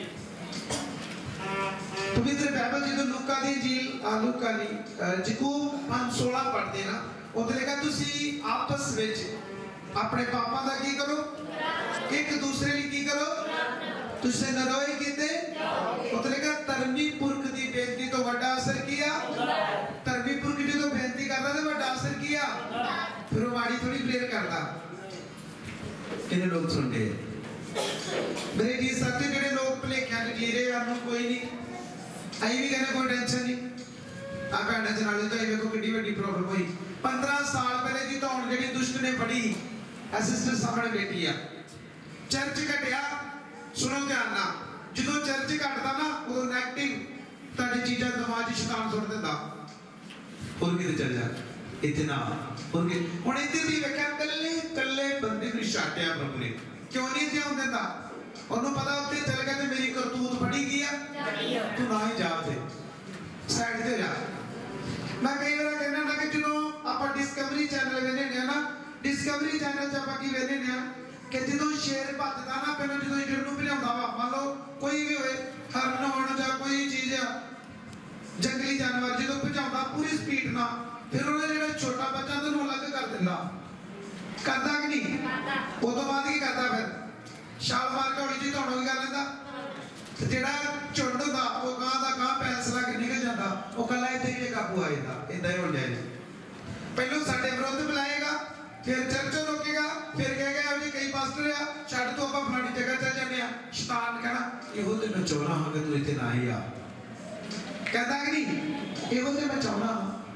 पवित्र बाइबल जो लूका दी इंजील लूका दी याकूब 5:16 पढ़ते ना उते लिखा तुसी आपस विच अपने पापां दा की करो एक दूसरे लिए की करो तुसे नरोए कीते उते लिखा धर्मी पुरख दी बेनती तो बड़ा असर किया धर्मी पुरख जो तो बेनती करदा ते बड़ा असर किया फिर वो माड़ी थोड़ी प्रेयर करदा। कितने लोग सुनते मेरे जी साथी जेडे लोग भलेखियां च जी रहे हैं कोई नहीं अं भी कहने कोई टेंशन नहीं आ भैन च नाले तो देखो कितनी बड़ी प्रॉब्लम हुई 15 साल पहले जी तो हुण जेडी दुष्ट ने पढ़ी सिस्टर सामने बैठी आ चर्च घटिया सुनो ध्यान नाल जो चर्च घटदा ना उदों नेगेटिव तुहाडी चीज़ां दिमाग च शैतान सुट दिंदा और किते चल जा इतना और कि हुण इत्थे दी वेखिया कल्ले कल्ले बंदे नूं छाटिया प्रभु ने क्यों नहीं इत्थे आउण दिंदा ਉਹਨੂੰ पता उत्ते चल गया तो मेरी करतूत फड़ी गई है तू ना ही जा थे साइड ते जा। मैं कई बार कहना ना कि जो आप डिस्कवरी चैनल वेखने ना डिस्कवरी चैनल च आप की वेखने कि जो शेर भजदा ना पहले जो इधर नूं भजाउंदा वा मान लो कोई भी होए हरन होण जां कोई चीज़ जंगली जानवर जो भजाउंदा पूरी स्पीड नाल फिर उन्हें जेड़ा छोटा बच्चा तो अलग कर दिंदा करदा कि नहीं उस तो बाद की करदा फिर ਛਾਲ ਮਾਰ ਕੇ ਹੌਲੀ ਜਿਹੀ ਧੌਣੋਂ ਕੀ ਕਰ ਲੈਂਦਾ ਤੇ ਜਿਹੜਾ ਝੁੰਡ ਹੁੰਦਾ ਉਹ ਗਾਂ ਦਾ ਗਾਂ ਫੈਸਲਾ ਕੇ ਨਿਕਲ ਜਾਂਦਾ ਉਹ ਕੱਲਾ ਇੱਥੇ ਹੀ ਕਾਬੂ ਆ ਜਾਂਦਾ ਇਦਾਂ ਹੀ ਹੋ ਜਾਏ ਪਹਿਲੋਂ ਸਾਡੇ ਵਿਰੁੱਧ ਬੁਲਾਏਗਾ फिर चर्चों रोकेगा फिर कहेगा जी कई पास्टर आ छड़ तो ਆਪਾਂ ਫਲਾਣੀ ਜਗ੍ਹਾ ਚੱਲ ਜਾਂਦੇ ਆ ਸ਼ੈਤਾਨ कहना ਇਹੋ ਤੇ ਮੈਂ ਚਾਹਣਾ ਹਾਂ ਕਿ ਤੂੰ ਇੱਥੇ ਨਾ ਹੀ ਆ ਕਹਿੰਦਾ ਕਿ ਨਹੀਂ ਇਹੋ ਤੇ ਮੈਂ ਚਾਹਣਾ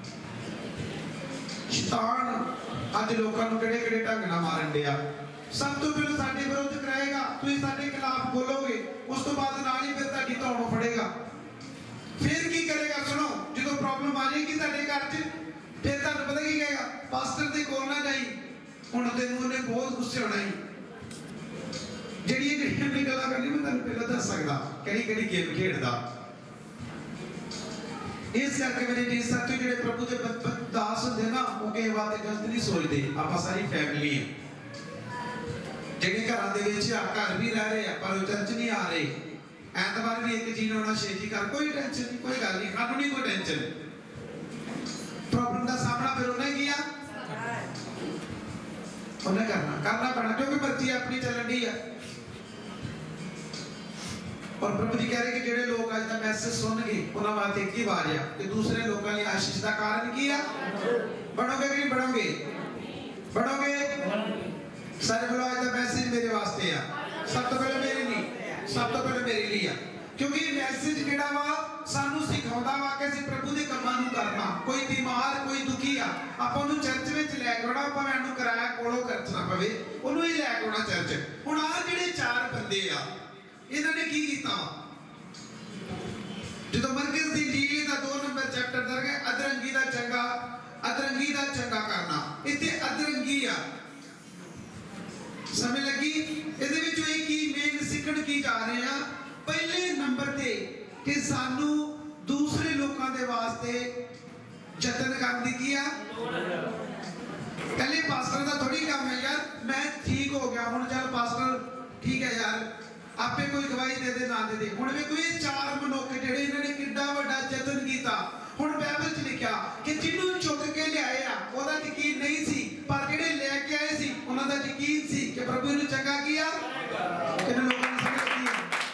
ਸ਼ੈਤਾਨ ਅੱਜ ਲੋਕਾਂ ਨੂੰ ਕਿਹੜੇ ਕਿਹੜੇ ਢੰਗ ਨਾਲ ਮਾਰਨ ਡਿਆ ਸਭ ਤੋਂ ਪਹਿਲਾਂ ਸਾਡੇ ਵਿਰੁੱਧ ਕਰਾਏਗਾ ਤੁਸੀਂ ਸਾਡੇ ਖਿਲਾਫ ਬੋਲੋਗੇ ਉਸ ਤੋਂ ਬਾਅਦ ਨਾਲ ਹੀ ਫਿਰ ਤੁਹਾਡੀ ਧੌਣੋਂ ਫੜੇਗਾ ਫਿਰ ਕੀ ਕਰੇਗਾ ਸੁਣੋ ਜਦੋਂ ਪ੍ਰੋਬਲਮ ਆ ਜਾਏਗੀ ਤੁਹਾਡੇ ਘਰ 'ਚ ਫਿਰ ਤੁਹਾਨੂੰ ਪਤਾ ਕੀ ਕਹੇਗਾ ਪਾਸਟਰ ਦੇ ਕੋਲ ਨਾ ਜਾਈ ਹੁਣ ਤੈਨੂੰ ਉਹਨੇ ਬਹੁਤ ਗੁੱਸੇ ਹੋਣਾ ਹੀ ਜਿਹੜੀ ਗੱਲਾਂ ਕਰਨੀ ਮੈਂ ਤੁਹਾਨੂੰ ਪਹਿਲਾਂ ਦੱਸ ਸਕਦਾ ਕਿਹੜੀ ਕਿਹੜੀ ਗੇਮ ਖੇਡਦਾ ਇਸ ਕਰਕੇ ਮੇਰੇ ਜੀ ਸਾਥੀ ਜਿਹੜੇ ਪ੍ਰਭੂ ਦੇ ਦਾਸ ਹੁੰਦੇ ਨਾ ਉਹ ਕਿਸੇ ਬਾਤ ਤੇ ਗਲਤ ਨਹੀਂ ਸੋਚਦੇ ਆਪਾਂ ਸਾਰੀ ਫੈਮਿਲੀ ਹੈ ਜਿਹੜੇ ਘਰਾਂ ਦੇ ਵਿੱਚ ਘਰ ਵੀ ਰਹਿ ਰਹੇ ਆ ਪਰ ਉਹ ਚਰਚ ਨਹੀਂ ਆ ਰਹੇ ਐਤਵਾਰ ਵੀ ਇੱਕ ਚੀਜ਼ ਹੋਣਾ ਛੇਤੀ ਕਰ ਕੋਈ ਟੈਨਸ਼ਨ ਨਹੀਂ ਕੋਈ ਗੱਲ ਨਹੀਂ ਸਾਨੂੰ ਨਹੀਂ ਕੋਈ ਟੈਨਸ਼ਨ प्रॉब्लम का सामना फिर उन्हें किया उन्हें करना पड़ा क्योंकि मर्जी अपनी चलन दी है और प्रभु जी कह रहे कि जेडे लोग आज का मैसेज सुन गए उन्होंने बात एक ही आवाज है कि दूसरे लोगों की आशीष का कारण किया बढ़ोगे कि नहीं बढ़ोगे बढ़ोगे सारे बोलो आज का मैसेज मेरे वास्ते है सब तो पहले मेरे नहीं सब तो पहले मेरे लिए क्योंकि मैसेज जेड़ा वा सानू सिखाउंदा वा कि ਅਸੀਂ ਪ੍ਰਭੂ ਦੇ ਕੰਮਾਂ ਨੂੰ ਕਰਨਾ ਕੋਈ ਬਿਮਾਰ ਕੋਈ ਦੁਖੀ ਆ ਆਪਾਂ ਨੂੰ ਚਰਚ ਵਿੱਚ ਲੈ ਕੇ ਆਉਣਾ ਭਾਵੇਂ ਉਹਨੂੰ ਕਿਰਾਇਆ ਕੋਲੋਂ ਖਰਚਣਾ ਪਵੇ ਉਹਨੂੰ ਹੀ ਲੈ ਕੇ ਆਉਣਾ ਚਰਚ ਹੁਣ ਆ ਜਿਹੜੇ ਚਾਰ ਬੰਦੇ ਆ ਇਹਨਾਂ ਨੇ ਕੀ ਕੀਤਾ ਜਦੋਂ ਮਰਕਜ਼ ਦੀ ਡੀਲ ਦਾ 2 ਨੰਬਰ ਚੈਪਟਰ ਦਰ ਗਏ ਅਧਰੰਗੀ ਦਾ ਚੰਗਾ ਕਰਨਾ ਇੱਥੇ ਅਧਰੰਗੀ ਆ ਸਮਝ ਲੱਗੀ ਇਹਦੇ ਵਿੱਚੋਂ ਇਹ ਕੀ ਮੇਨ ਸਿੱਖਣ ਕੀ ਜਾ ਰਹੇ ਆ ਪਹਿਲੇ ਨੰਬਰ ਤੇ कि सानू दूसरे लोगों के वास्ते जतन करने की है पहले पास्टर का थोड़ी काम है यार मैं ठीक हो गया हुण चल पास्टर ठीक है यार आपे कोई गवाही दे दे ना दे दे हुण वे कोई चार मनुख जेडे इन्होंने किड्डा वड्डा जतन कीता हुण बाइबल च लिखा कि जिन्हों चुक के लियाए आ ओदा यकीन नहीं सी पर जेडे लेके आए सी उन्हां दा यकीन सी कि प्रभु ने चंगा किया कि लोगों ने समझ की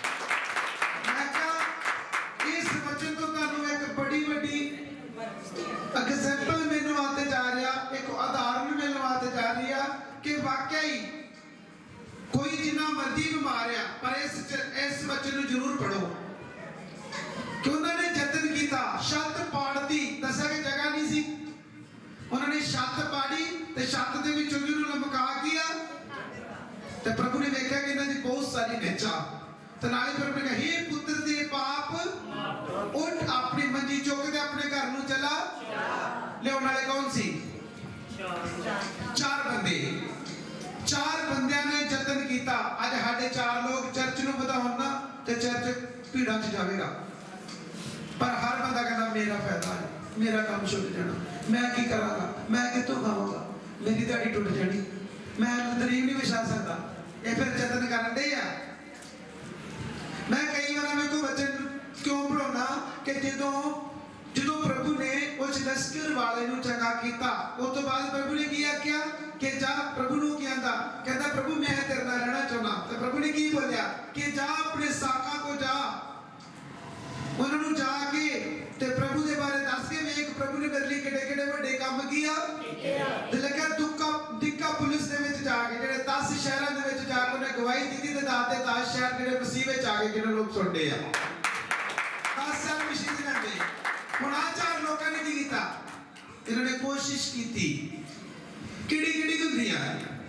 बड़ी बड़ी एग्जांपल मेनू आते जा रहा एक उदाहरण मेनू आते जा रही है कि वाकई कोई जिन्ना मर्जी बीमार है पर इस बच्चे को जरूर पढ़ो कि उन्होंने जतन किया छत पाड़ती दसा कि जगह नहीं सी उन्होंने छत पाड़ी ते छत दे विचों भी उन्होंने लमका किया ते प्रभु ने देखा कि इन्हां दी बहुत सारी निचा ते नाले फिर उन्होंने कहा हे पुत्र दे पाप उठ अपनी मंजी चुक के अपने घर नूं चला ले वाले कौन सी चार बंदे ने जतन किया अज साडे 4 लोग चर्च नूं वधाउण ना ते चर्च भीड़ां च जावेगा पर हर बंदा कहता मेरा फायदा है मेरा काम छुट जाना मैं की करांगा मैं कितों खावांगा मेरी दिहाड़ी टुट जानी मैं तरीब नहीं विछा सकता ये फिर जतन करन दे आ मैं कई बार मेरे को बच्चे क्यों पढ़ाना कि जो प्रभु ने उस लश्कर वाले नूं चंगा कीता उस तो बाद प्रभु ने किया क्या कि जा प्रभु नूं कहता प्रभु मैं तेरे नाल रहना चाहना तो प्रभु ने की बोलिया कि जा अपने साका को जा उन्हां नूं जाके ते प्रभु दे बारे दस के वेख प्रभु ने मेरे लिए किहड़े वड्डे काम किया ते लगा दिक्का पुलिस दे विच जाके जेहड़े 10 शहरां दे विच जाके उन्हें गवाही दी ते 10 शहर जेहड़े मसीह विच आ गए जिन्हां लोग सुणदे आ 10 साल मसीह दे लंघे हुण आ 4 लोकां ने की कीता इन्होंने कोशिश की किहड़ी हुंदी आ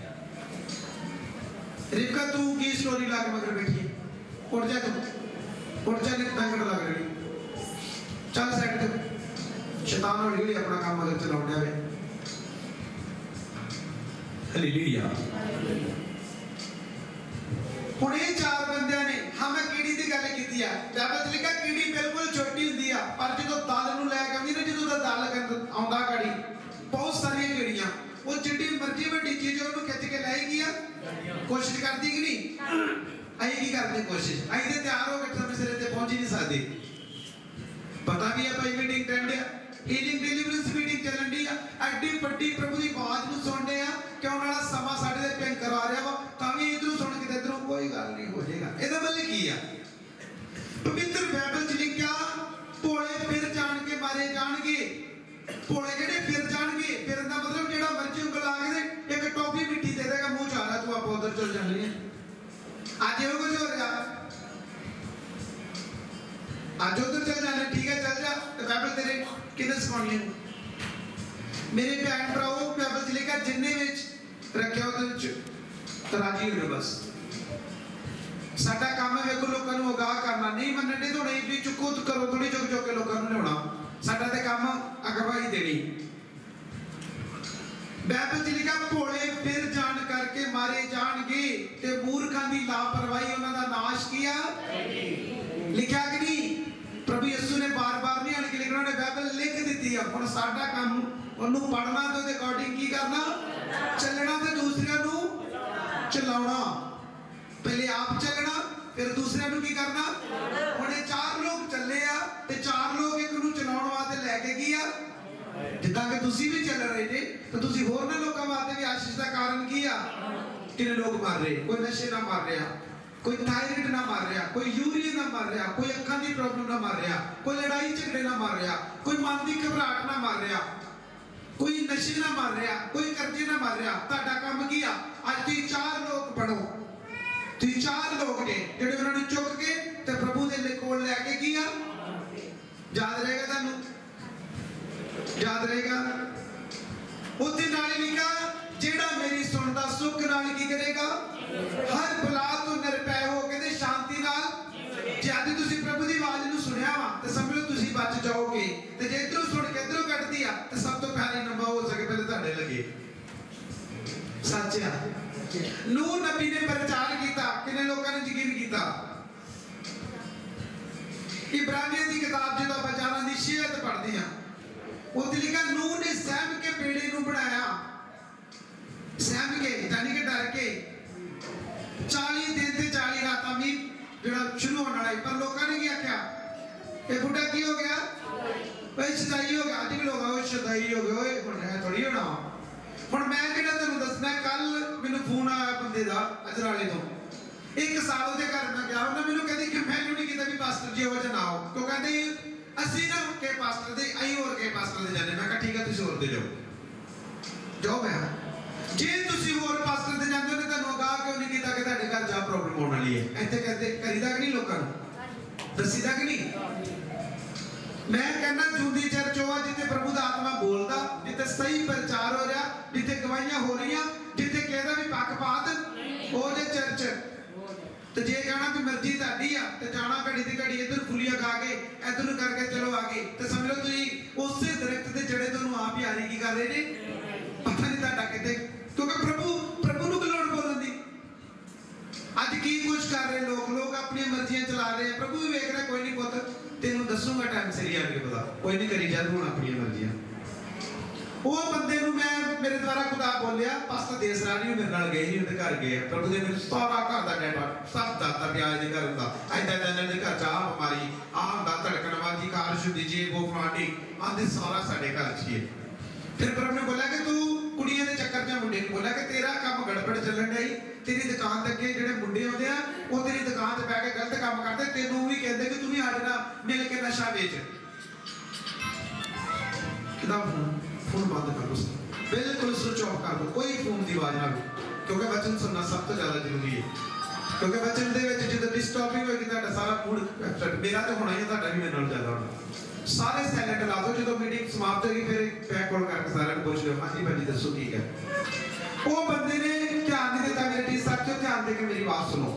रिबका तू की स्टोरी ला के मगर बैठी उठ जा तू उठ जा नहीं बैंगड़ लग रही चल साइड ते शैतान हौली अपना काम मगर चलाउण दिया वे हालेलुया हुण ये 4 बंदियां ने हमें कीड़ी दी गल कीती है बाइबल लिखा कीड़ी बिल्कुल छोटी हुंदी है पर जो दल नूं लै के आउंदी ना जो दल आउंदा गाड़ी बहुत सारियां कीड़ियां वो जिड्डी मर्जी वड्डी चीज ओनू खिच के लाएगी कोशिश करदी कि नहीं अहीं की करदे कोशिश अहीं ते तैयार हो के समय सिरे ते पहुंच ही नहीं सकदे पता भी है भाई मीटिंग टेंड है हीलिंग डिलीवरेंस मीटिंग चलन दी है एडी वड्डी प्रभु दी आवाज नूं सुणदे आ कि आउण वाला समा साडे ते भयंकर आ रहा वा तां भी इधरों सुण के इधरों कोई भोले जेडे फिर जाएंगे, फिर का मतलब जेड़ा मर्जी उंगल ला के एक टॉफी मिट्टी दे देगा मुंह च आ रहा, तू आप उधर चल जानी है। आज ये कुछ हो रहा, आज उधर चल जाना, ठीक है चल जा, तो बाइबल तेरे किधर सिखानी है। मेरे भैन भराओ बाइबल च लिखा जिन्ने विच रखिया उहदे राजी होने बस। साडा काम है वेखो लोगों को आगाह करना, नहीं मनने तो नहीं भी चुको तो करो थोड़ी चुक चुक के लोगों को लियाना, साडा ते काम अगवाई देनी। बाइबल च लिखा भोले फिर जान करके मारे जाणगे ते मूर्खां दी लापरवाही उन्हां दा नाश किया लिखा कि नहीं। प्रभु यीशु ने बार-बार नहीं आण के लिखना, उन्हें बाइबल लिख दी है। हुण साडा काम ਉਹਨੂੰ ਪੜਨਾ ਤੇ ਉਹਦੇ ਅਕੋਰਡਿੰਗ ਕੀ ਕਰਨਾ, ਚੱਲਣਾ ਤੇ ਦੂਸਰਿਆਂ ਨੂੰ ਚਲਾਉਣਾ। ਪਹਿਲੇ ਆਪ ਚੱਲਣਾ ਫਿਰ ਦੂਸਰਿਆਂ ਨੂੰ ਕੀ ਕਰਨਾ। ਹੁਣ ਇਹ ਚਾਰ ਲੋਕ ਚੱਲੇ ਆ ਤੇ ਚਾਰ ਲੋਕ ਇੱਕ ਨੂੰ ਚਲਾਉਣ ਵਾਸਤੇ ਲੈ ਕੇ ਕੀ ਆ, ਜਿੱਦਾਂ ਕਿ ਤੁਸੀਂ ਵੀ ਚੱਲ ਰਹੇ ਜੇ ਤੇ ਤੁਸੀਂ ਹੋਰ ਨਾ ਲੋਕਾਂ ਵਾਸਤੇ ਵੀ ਆਸ਼ੀਸ਼ ਦਾ ਕਾਰਨ ਕੀ ਆ। ਕਿੰਨੇ ਲੋਕ ਮਰ ਰਹੇ, ਕੋਈ ਨਸ਼ੇ ਨਾਲ ਮਰ ਰਿਹਾ, कोई थायराइड ना मार रहा, कोई यूरिया ना मार रहा, कोई अखां की प्रॉब्लम ना मार रहा, कोई लड़ाई झगड़े ना मार रहा, कोई मन की घबराहट ना मार रहा, कोई नशे ना मार रहा, कोई कर्जे ना मार रहा। तुहाडा काम की आ, अज तुसीं चार लोग बनो, तुसीं चार लोग ने जिहड़े उन्हां नूं चुक के ते प्रभु दे कोल लैके की आ। याद रहेगा तुहानूं, याद रहेगा। उत्ते नाल लिखा जिहड़ा मेरी सुनदा सुख नाल की करेगा, हर बला तो निरभय हो के शांति नाल। जे अज तुसीं प्रभु दी आवाज़ नूं सुनिया वा ते समझ लो तुसीं बच जाओगे, ते जे इधरों सुन के इधरों कटदी आ ते सब तो प्यारी नंबर हो सके पहले तुहाडे लगे। सच है, नूह नबी ने प्रचार किया, किन्ने लोकां ने यकीन किया। इब्रानियों की किताब जो बचाना दी 6 पढ़दी हां, उत्ते लिखा नूह ने सहम के बेड़े नूं बनाया, सहम के यानी कि डर के। 40 दिन ते 40 रातां भी जेड़ा शुरू होने वाला, पर लोगों ने क्या आख्या, ये बुढ़ा की हो गया, भाई सदाई हो गया। अज लोग आओ सदाई हो गए, ओए हुण है थोड़ी होना। हुण मैं जेड़ा तुहानूं दसना, कल मैनूं फोन आया बंदे दा अजराले तो, 1 साल ਉਹਦੇ घर मैं गया, उन्हें मैनूं कहंदे कि मैनूं नहीं कीता भी पास्टर जी हो जा ना आओ, तो कहंदे ਅਸੀਂ ना के पास्टर दे ਅਸੀਂ ਹੋਰ के पास्टर दे जाने। मैं कहा ठीक है ਤੁਸੀਂ ਹੋਰ ਦੇ जाओ मैं जे तुसीं होर पास्टर दे जांदे हो तां अगाह क्यों नहीं कीता कि तुहाडे घर जा प्रॉब्लम होने वाली है। ਇੱਥੇ कहते करीदा कि नहीं, लोकां नूं दसीदा कि नहीं। मैं कहना जूंदी चर्च हो जिथे प्रभु दा आत्मा बोलदा, जिथे सही प्रचार हो रहा, जिथे गवाहियां हो रही, जिथे कहदा भी पक्षपात हो जे चर्च। तो जे कहना भी मर्जी तुहाडी आ ते जाना घड़ी दी घड़ी इधर फुलिया खा के इधर करके चलो आगे, तो समझ लो तुसीं उसे दरख्त ते जड़े तुहानूं आप यारी की कर रहे ने, पता नहीं तुहाडा किते। क्योंकि प्रभु नूं की लोड़ बोलण दी। अज की कुछ कर रहे लोग अपनी मर्जियां चला रहे हैं। प्रभु भी वेख रहा, कोई नहीं पुत्त तेनों दसूंगा टाइम सिर आके पता, कोई नहीं करी जा हुण अपनी मर्जियां। वो बंदे नूं मैं मेरे द्वारा खुदा बोलिया, पास्टर देसरानी मेरे नाल गए नहीं, उहदे घर गए। प्रभु ने मेरे सारा घर दा नेटवर्क सब दाता प्याज दे घर हुंदा, ऐदा दे घर चाह बीमारी आ हुंदा, धड़कन वादी कार शुद्धि जी वो फलानी आंदे सारा साडे घर च ही। फिर प्रभु ने बोला कि तू कुड़ियां दे चक्कर च मुंडे ने बोला कि तेरा काम गड़बड़ चलन डई, तेरी दुकान ते अगे जेडे मुंडे आउंदे आ वो तेरी दुकान ते बैठ के गलत काम करदे, तेनू भी कहंदे कि तू भी साडे नाल मिल के नशा बेच। किताब फोन बंद कर दो, बिल्कुल स्विच ऑफ कर दो, कोई फोन की आवाज ना लो, क्योंकि वचन सुनना सब तो ज्यादा जरूरी है। क्योंकि वचन दे विच जदों डिस्टर्बिंग होएगी तुहाडा सारा मूड अपसेट, मेरा तो होना ही है, तुहाडा भी मेरे नाल ज्यादा होना। सारे साइलेंट ला दो, जदों मीटिंग समाप्त होगी फिर बैक कॉल करके सारे को पूछ लो, हाँ जी भाजी दसो ठीक है। वो बंदे ने ध्यान नहीं देता, मेरे टी साहब क्यों ध्यान दे के मेरी बात सुनो,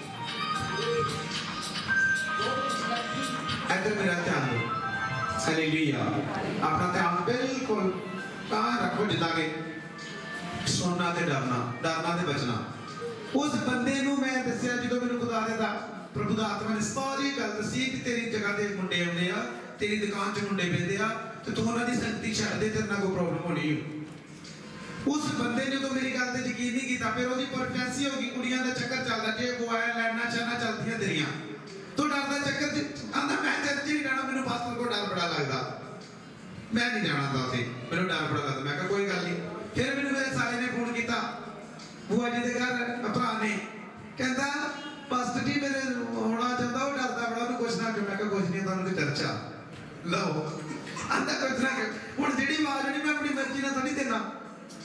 इधर मेरा ध्यान दो। हालेलुया। अपना ध्यान बिल्कुल कहाँ रखो, जिदा के सुनना ते डरना, डरना ते बचना। उस बंदे नूं मैं दस्सिया, जो मैनूं खुदा देता प्रभु दा आत्मा ने सारी गल दसी कि तेरी जगह ते मुंडे आउंदे आ, तेरी दुकान च मुंडे बेंदे आ, ते तू उन्हां दी संगति छड्ड दे, तेरे नाल कोई प्रॉब्लम होनी है। उस बंदे ने तो मेरी गल ते यकीन नहीं कीता, फिर ओदी प्रोफेसी हो गई, कुड़ियां दा चक्कर चलदा, जे वो आया लैना चलना चलदियां तेरियां, तो डरदा चक्कर च आंदा मैं चर्च नहीं जाना, मैनूं पास्टर को डर बड़ा लगदा, मैं नहीं जाना था उत्थे, मैनूं डर बड़ा लगदा। मैं कहा कोई गल नहीं। फिर मैनूं मेरे साले ने फोन किया, बुआ जी दे घर भरा ने, कहंदा पास्टर जी मेरे होना चाहता, वो डरदा बड़ा, उन्हें कुछ ना। मैं कहा कुछ नहीं, तुहानूं ते चर्चा लो, आंदा कुछ ना। हुण जिहड़ी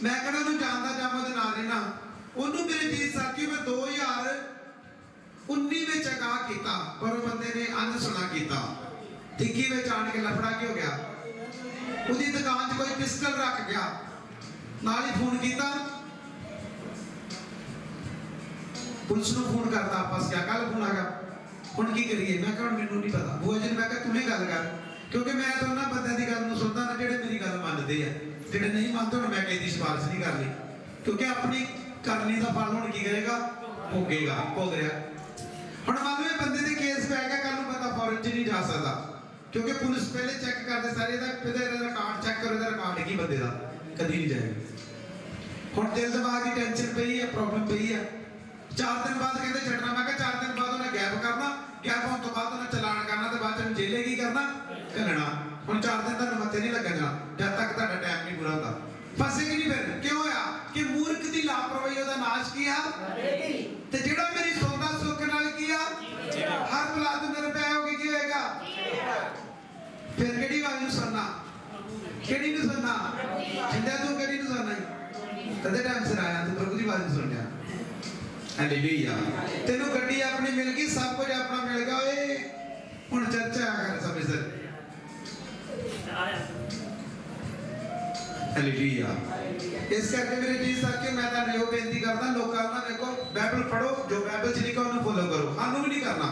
मैं कहना ਉਹਨੂੰ ਜਾਣਦਾ ਜਾਂ ਉਹਦੇ ਨਾਲ ਰਹਿਣਾ ਉਹਨੂੰ ਮੇਰੇ ਜੀ ਸਾਥੀਓ मैं 2019 ਵਿੱਚ ਅਗਾਹ ਕੀਤਾ ਪਰ ਉਹ ਬੰਦੇ ਨੇ ਅਨਸੁਣਾ ਕੀਤਾ ਟਿੱਕੀ ਵਿੱਚ ਆਣ ਕੇ ਲਫੜਾ ਕੀ ਹੋ ਗਿਆ ਉਹਦੀ ਦੁਕਾਨ 'ਚ ਕੋਈ ਪਿਸਟਲ ਰੱਖ ਗਿਆ ਨਾਲ ਹੀ ਫੋਨ ਕੀਤਾ ਪੁਲਿਸ ਨੂੰ ਫੋਨ ਕਰਤਾ ਆਪਸ ਕਿਆ ਕੱਲ ਫੋਨ ਆ ਗਿਆ ਹੁਣ ਕੀ ਕਰੀਏ ਮੈਂ ਕਿਹਾ ਮੈਨੂੰ ਨਹੀਂ ਪਤਾ ਬੂਆ ਜੀ ਨੇ ਮੈਂ ਕਿਹਾ ਤੂੰ ਹੀ ਗੱਲ ਕਰ ਕਿਉਂਕਿ ਮੈਂ ਤਾਂ ਉਹਨਾਂ ਬੰਦਿਆਂ ਦੀ ਗੱਲ ਨੂੰ ਸੁਣਦਾ ਨਾ ਜਿਹੜੇ ਮੇਰੀ ਗੱਲ ਮੰਨਦੇ ਆ ਜਿਹੜੇ ਨਹੀਂ ਮੰਨਦੇ ਹੁਣ ਮੈਂ ਕਿਸੇ ਦੀ ਸਿਫਾਰਿਸ਼ ਨਹੀਂ ਕਰਨੀ ਕਿਉਂਕਿ ਆਪਣੀ ਕਰਨੀ ਦਾ ਫਲ ਹੁਣ ਕੀ ਕਰੇਗਾ ਭੋਗੇਗਾ ਭੋਗ ਰਿਹਾ ਹੁਣ ਮੰਨ ਲਓ ਇਹ ਬੰਦੇ ਦੇ ਕੇਸ ਪੈ ਗਿਆ ਕੱਲ ਨੂੰ ਬੰਦਾ ਫੌਰਨ 'ਚ ਨਹੀਂ ਜਾ ਸਕਦਾ ਕਿਉਂਕਿ ਪੁਲਿਸ ਪਹਿਲੇ ਚੈੱਕ ਕਰਦੇ ਸਾਰੇ ਇਹਦਾ ਰਿਕਾਰਡ ਚੈੱਕ ਕਰੋ ਇਹਦਾ ਰਿਕਾਰਡ ਕੀ ਬੰਦੇ ਦਾ ਕਦੀ ਨਹੀਂ ਜਾਏਗਾ ਹੁਣ ਦਿਲ ਦਿਮਾਗ ਦੀ ਟੈਨਸ਼ਨ ਪਈ ਹੈ ਪ੍ਰੋਬਲਮ ਪਈ ਹੈ 4 ਦਿਨ ਬਾਅਦ ਕਹਿੰਦੇ ਛੱਡਣਾ ਮੈਂ ਕਿਹਾ 4 ਦਿਨ ਬਾਅਦ ਉਹਨੇ ਗੈਪ ਕਰਨਾ ਗੈਪ ਹੋਣ ਤੋਂ ਬਾਅਦ ਉਹਨੇ ਚਲਾਨ ਕਰਨਾ ਤੇ ਬਾਅਦ ਚ ਜੇਲੇ ਕੀ ਕਰਨਾ ਘੱਲਣਾ ਹੁਣ 4 ਦਿਨ ਤੁਹਾਨੂੰ ਮੱਥੇ ਨਹੀਂ ਲੱਗਣਾ ਜਦ ਤੱਕ ਤੁਹਾਡਾ ਟਾਈਮ ਨਹੀਂ ਪੂਰਾ ਹੁੰਦਾ ਫਸੇ ਕਿ ਨਹੀਂ ਫਿਰ ਕਿਉਂ ਹੋਇਆ ਕਿ ਮੂਰਖ ਦੀ ਲਾਪਰਵਾਹੀ ਉਹਦਾ ਨਾਸ਼ ਕੀਆ ਤੇ ਜਿਹੜਾ ਮੇਰੀ ਸੌਦਾ ਸੁੱਖ ਨਾਲ ਕੀਆ ਹਰ ਬਲਾਦ ਮੇਰੇ ਪੈ ਹੋ ਕੇ ਕੀ ਹੋਏਗਾ ਫਿਰ ਕਿਹੜੀ ਆਵਾਜ਼ ਨੂੰ ਸੁਣਨਾ ਕਿਹੜੀ ਨੂੰ ਸੁਣਨਾ ਜਿੰਦਾ ਤੂੰ ਕਿਹੜੀ ਨੂੰ ਸੁਣਨਾ ਤਦੇ ਟਾਈਮ ਸਿਰ ਆਇਆ ਤੂੰ ਪ੍ਰਭੂ ਦੀ ਆਵਾਜ਼ ਨੂੰ ਸੁਣ ਲਿਆ ਹਾਲੇਲੂਇਆ ਤੈਨੂੰ ਗੱਡੀ ਆਪਣੀ ਮਿਲ ਗਈ ਸਭ ਕੁਝ ਆਪਣਾ ਮਿਲ ਗਿਆ ਓਏ ਹੁਣ ਚਰਚਾ ਕਰ ਸਮੇਂ ਸਿਰ ਹਾਲੇਲੂਇਆ ਇਸ ਕਰਕੇ ਮੇਰੇ ਜੀ ਸਾਥੀਓ ਮੈਂ ਤਾਂ ਇਹੋ ਬੇਨਤੀ ਕਰਦਾ ਲੋਕਾਂ ਨੂੰ ਦੇਖੋ ਬਾਈਬਲ ਪੜੋ ਜੋ ਬਾਈਬਲ 'ਚ ਲਿਖਿਆ ਉਹਨੂੰ ਫੋਲੋ ਕਰੋ ਸਾਨੂੰ ਵੀ ਨਹੀਂ ਕਰਨਾ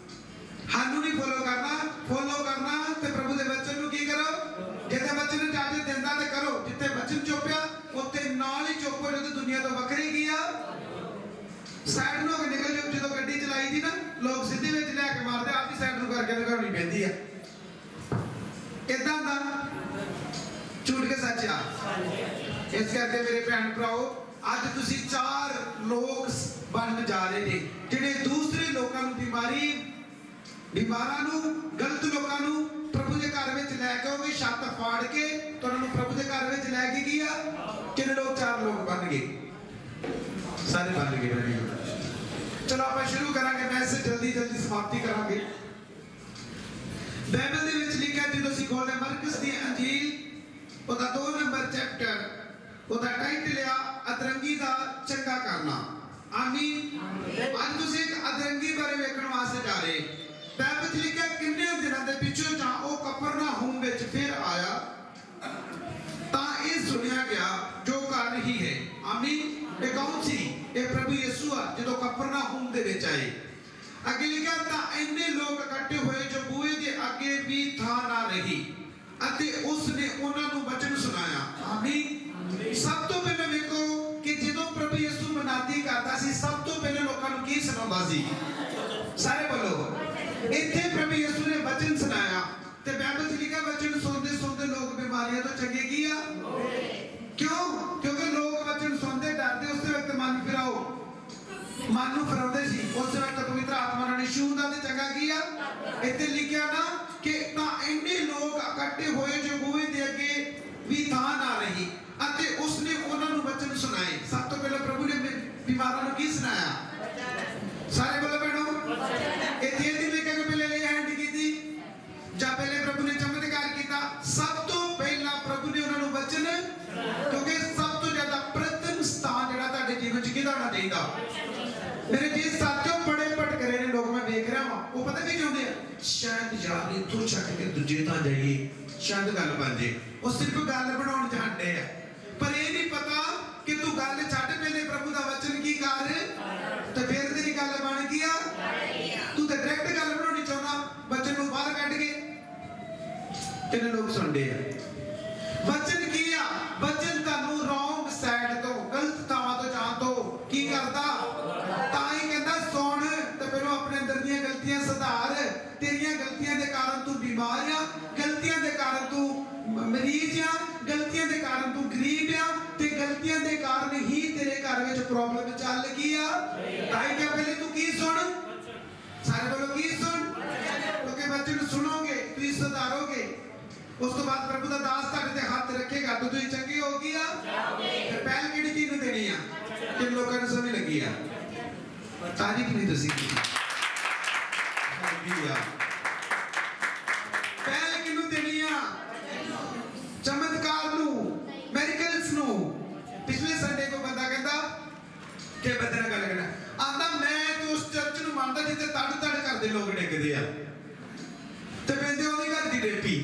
ਫੋਲੋ ਕਰਨਾ ਤੇ ਪ੍ਰਭੂ ਦੇ ਵਚਨ ਨੂੰ ਕੀ ਕਰੋ ਜਿੱਥੇ ਵਚਨ ਨੂੰ ਇਜਾਜ਼ਤ ਦਿੰਦਾ ਤੇ ਕਰੋ ਜਿੱਥੇ ਵਚਨ ਚੁੱਪਿਆ ਉੱਥੇ ਨਾਲ ਹੀ ਚੁੱਪ ਹੋ ਜਾਓ ਤੇ ਦੁਨੀਆ ਤੋਂ ਵੱਖਰੀ ਕੀ ਆ ਸਾਈਡ ਨੂੰ ਨਿਕਲ ਜਾਓ ਜਦੋਂ ਗੱਡੀ ਚਲਾਈ ਦੀ ਨਾ ਲੋਕ ਸਿੱਧੇ ਵਿੱਚ ਲੈ ਕੇ ਮਾਰਦੇ ਆਪ ਹੀ ਸਾਈਡ ਨੂੰ ਕਰਕੇ ਲਗਾਉਣੀ ਪੈਂਦੀ ਆ ਇਦਾਂ ਦਾ ਝੂਠ ਕੇ ਸੱਚ ਆ ਇਸ ਕਰਕੇ ਮੇਰੇ ਭੈਣ ਭਰਾਓ ਅੱਜ ਤੁਸੀਂ 4 ਲੋਕ ਬਣਨ ਜਾ ਰਹੇ ਨੇ ਜਿਹੜੇ ਦੂਸਰੇ ਲੋਕਾਂ ਨੂੰ ਬਿਮਾਰਾਂ ਨੂੰ ਗਲਤ ਲੋਕਾਂ ਨੂੰ ਪ੍ਰਭੂ ਦੇ ਘਰ ਵਿੱਚ ਲੈ ਕੇ ਆਓਗੇ ਛੱਤ ਫਾੜ ਕੇ ਤੁਹਾਨੂੰ ਨੂੰ ਪ੍ਰਭੂ ਦੇ ਘਰ ਵਿੱਚ ਲੈ ਕੇ ਗਿਆ ਕਿੰਨੇ ਲੋਕ 4 ਲੋਕ ਬਣ ਗਏ ਸਾਰੇ ਬਣ ਗਏ ਚਲੋ ਆਪਾਂ ਸ਼ੁਰੂ ਕਰਾਂਗੇ ਮੈਸੇਜ ਜਲਦੀ ਸਮਾਪਤੀ ਕਰਾਂਗੇ ਬਾਈਬਲ ਦੇ ਵਿੱਚ ਲਿਖਿਆ ਜਦੋਂ ਅਸੀਂ ਖੋਲਦੇ ਮਰਕਸ ਦੀ ਅੰਜੀਲ ਉਹਦਾ 2 ਨੰਬਰ ਚੈਪਟਰ ਉਹਦਾ ਟਾਈਟਲ ਆ ਅਧਰੰਗੀ ਦਾ ਚੰਗਾ ਕਰਨਾ ਆਮੀਨ ਅੱਜ ਤੁਸੀਂ ਇੱਕ ਅਧਰੰਗੀ ਬਾਰੇ ਵੇਖਣ ਵਾਸਤੇ ਜਾ ਰਹੇ ਬਾਈਬਲ 'ਚ ਲਿਖਿਆ ਕਿੰਨੇ ਦਿਨਾਂ ਦੇ ਪਿੱਛੋਂ ਜਾਂ ਉਹ ਕਫਰਨਾਹੂਮ ਵਿੱਚ ਫਿਰ ਆਇਆ ਤਾਂ ਇਹ ਸੁਣਿਆ ਗਿਆ ਜੋ ਘਰ ਹੀ ਹੈ ਆਮੀਨ ਇਹ ਕੌਣ ਸੀ ਇਹ ਪ੍ਰਭੂ ਯਿਸੂ ਆ ਜਦੋਂ ਕਫਰਨਾਹੂਮ ਦੇ ਵਿੱਚ ਆਏ ਅੱਗੇ ਲਿਖਿਆ ਤਾਂ ਇੰਨੇ ਲੋਕ ਇਕੱਠੇ ਹੋਏ ਜੋ ਬੂਹੇ ਦੇ ਅੱਗੇ ਵੀ ਥਾਂ ਨਾ ਰਹੀ ਅਤੇ ਉਸ ਨੇ ਉਹਨਾਂ ਨੂੰ ਵਚਨ ਸੁਣਾਇਆ ਆਮੀਨ ਸਭ ਤੋਂ ਪਹਿਲਾਂ ਵੇਖੋ ਕਿ ਜਦੋਂ ਪ੍ਰਭੂ ਯਿਸੂ ਮਨਾਦੀ ਕਰਦਾ ਸੀ ਸਭ ਤੋਂ ਪਹਿਲਾਂ ਲੋਕਾਂ ਨੂੰ ਕੀ ਸੁਣਾਉਂਦਾ ਸੀ ਸਾਰੇ ਬੋਲੋ ਇੱਥੇ ਪ੍ਰਭੂ ਯਿਸੂ ਨੇ ਵਚਨ ਸੁਣਾਇਆ ਤੇ ਬਾਈਬਲ 'ਚ ਲਿਖਿਆ ਵਚਨ ਸੁਣਦੇ ਲੋਕ ਬਿਮਾਰੀਆਂ ਤੋਂ ਚੰਗੇ ਕੀ ਆ ਕਿਉਂ ਕਿਉਂਕਿ ਲੋਕ ਵਚਨ ਸੁਣਦੇ ਡਰਦੇ ਉਸ ਵਕਤ ਮਨ ਨੂੰ ਫਿਰਾਉਂਦੇ ਸੀ ਉਸ ਵਕਤ ਪਵਿੱਤਰ ਆਤਮਾ ਨਾਲ ਯਿਸੂ ਦਾ ਤੇ ਚੰਗਾ ਕੀ ਆ ਇੱਥੇ ਲਿਖਿਆ ਨਾ ਕਿ ਤਾਂ ਇੰਨੇ ਲੋਕ ਇਕੱਠੇ ਹੋਏ ਜੋ ਬੂਹੇ ਦੇ ਅੱਗੇ ਵੀ ਥਾਂ ਨਾ ਰਹੀ ਅਤੇ ਉਸਨੇ ਉਹਨਾਂ ਨੂੰ ਵਚਨ ਸੁਣਾਏ ਸਭ ਤੋਂ ਪਹਿਲਾਂ ਪ੍ਰਭੂ ਨੇ ਬਿਮਾਰਾਂ ਨੂੰ ਕੀ ਸੁਣਾਇਆ ਸਾਰੇ ਬੋਲੋ ਭੈਣੋ ਇੱਥੇ ਇਹਦੀ ਲਿਖਿਆ ਕਿ ਪਹਿਲੇ ਲੈ ਹੈਂਡ ਕੀਤੀ ਜਾਂ ਪਹਿਲੇ ਪ੍ਰਭੂ ਨੇ ਚਮਤਕਾਰ ਕੀਤਾ ਸਭ ਤੋਂ ਪਹਿਲਾਂ ਪ੍ਰਭੂ ਨੇ ਉਹਨਾਂ ਨੂੰ ਵਚਨ ਕਿਉਂਕਿ ਸਭ ਤੋਂ ਜ਼ਿਆਦਾ ਪ੍ਰਥਮ ਸਥਾਨ ਜਿਹੜਾ ਤੁਹਾਡੇ ਜੀਵਨ 'ਚ ਕਿਹਦਾ ਹੋਣਾ ਚਾਹੀਦਾ ਮੇਰੇ ਜੀ ਸਾਥੀਓ ਬੜੇ ਭਟਕ ਰਹੇ ਨੇ ਲੋਕ ਮੈਂ ਵੇਖ ਰਿਹਾ ਵਾਂ ਉਹ ਪਤਾ ਕੀ ਚਾਹੁੰਦੇ ਆ ਸ਼ਾਇਦ ਯਾਰ ਇੱਥੋਂ ਛੱਡ ਕੇ ਦੂਜੇ ਤਾਂ ਜਾਈਏ ਸ਼ਾਇਦ ਗੱਲ ਬਣ ਜੇ ਉਹ ਸਿਰਫ ਗੱਲ ਬਣਾਉਣ ਜਾਂਦੇ ਆ ਪਰ ਇਹ ਨਹੀਂ ਪਤਾ ਕਿ ਤੂੰ ਗੱਲ ਛੱਡ ਪਹਿਲੇ ਪ੍ਰਭੂ ਦਾ ਵਚਨ ਕੀ ਕਰ ਤੇ ਫਿਰ ਤੇਰੀ ਗੱਲ ਬਣ ਗਈ ਆ ਤੂੰ ਤਾਂ ਡਾਇਰੈਕਟ ਗੱਲ ਬਣਾਉਣੀ ਚਾਹੁੰਦਾ ਵਚਨ ਨੂੰ ਬਾਹਰ ਕੱਢ ਕੇ ਕਿੰਨੇ ਲੋਕ ਸੁਣਦੇ ਆ ਵਚਨ ਕੀ ਆ ਵਚਨ ਤੁਹਾਨੂੰ ਰੋਂਗ ਸਾਈਡ ਤੋਂ ਗਲਤ ਥਾਵਾਂ ਤੋਂ ਜਾਣ ਤੋਂ ਕੀ ਕਰਦਾ ਤਾਂ ਹੀ ਕਹਿੰਦਾ ਸੁਣ ਤੇ ਪਹਿਲਾਂ ਆਪਣੇ ਅੰਦਰ ਦੀਆਂ ਗਲਤੀਆਂ ਸੁਧਾਰ ਤੇਰੀਆਂ ਗਲਤੀਆਂ ਦੇ ਕਾਰਨ ਤੂੰ ਬਿਮਾਰ ਆ ਗਲਤੀਆਂ ਦੇ ਕਾਰਨ ਤੂੰ ਮਰੀਜ਼ ਆ ਗਲਤੀਆਂ ਦੇ ਕਾਰਨ ਤੂੰ ਗਰੀਬ ਆ ਤੇ ਗਲਤੀਆਂ ਦੇ ਕਾਰਨ ਹੀ ਤੇਰੇ ਘਰ ਵਿੱਚ ਪ੍ਰੋਬਲਮ ਚੱਲ ਗਈ ਆ ਤਾਂ ਹੀ ਕਿ ਪਹਿਲੇ ਤੂੰ ਕੀ ਸੁਣ ਸਾਰੇ ਬੋਲੋ ਕੀ ਸੁਣ ਕਿਉਂਕਿ ਵਚਨ ਸੁਣੋਗੇ ਤੁਸੀਂ ਸੁਧਾਰੋਗੇ ਉਸ ਤੋਂ ਬਾਅਦ ਪ੍ਰਭੂ ਦਾ ਦਾਸ ਤੁਹਾਡੇ ਤੇ ਹੱਥ ਰੱਖੇਗਾ ਤਾਂ ਤੁਸੀਂ ਚੰਗੇ ਹੋ ਗਈ ਆ ਫਿਰ ਪਹਿਲ ਕਿਹੜੀ ਚੀਜ਼ ਨੂੰ ਦੇਣੀ ਆ ਕਿ ਲੋਕਾਂ ਨੂੰ ਸਮਝ ਲੱਗੀ ਆ ਤਾਰੀਖ ਨਹੀਂ ਤੁਸੀਂ ਪਹਿਲ ਕਿਹਨੂੰ ਦੇਣੀ ਆ ਚਮਤਕਾਰ ਨੂੰ ਮੈਰੀਕਲਸ ਨੂੰ पिछले संडे को बंदा कहता कि बंदे ने गल करना आंदा मैं तो उस चर्च नूं मनदा जिथे तड़ तड़ करदे लोग डिगदे आ ते कहंदे ओदी घर दी डेपी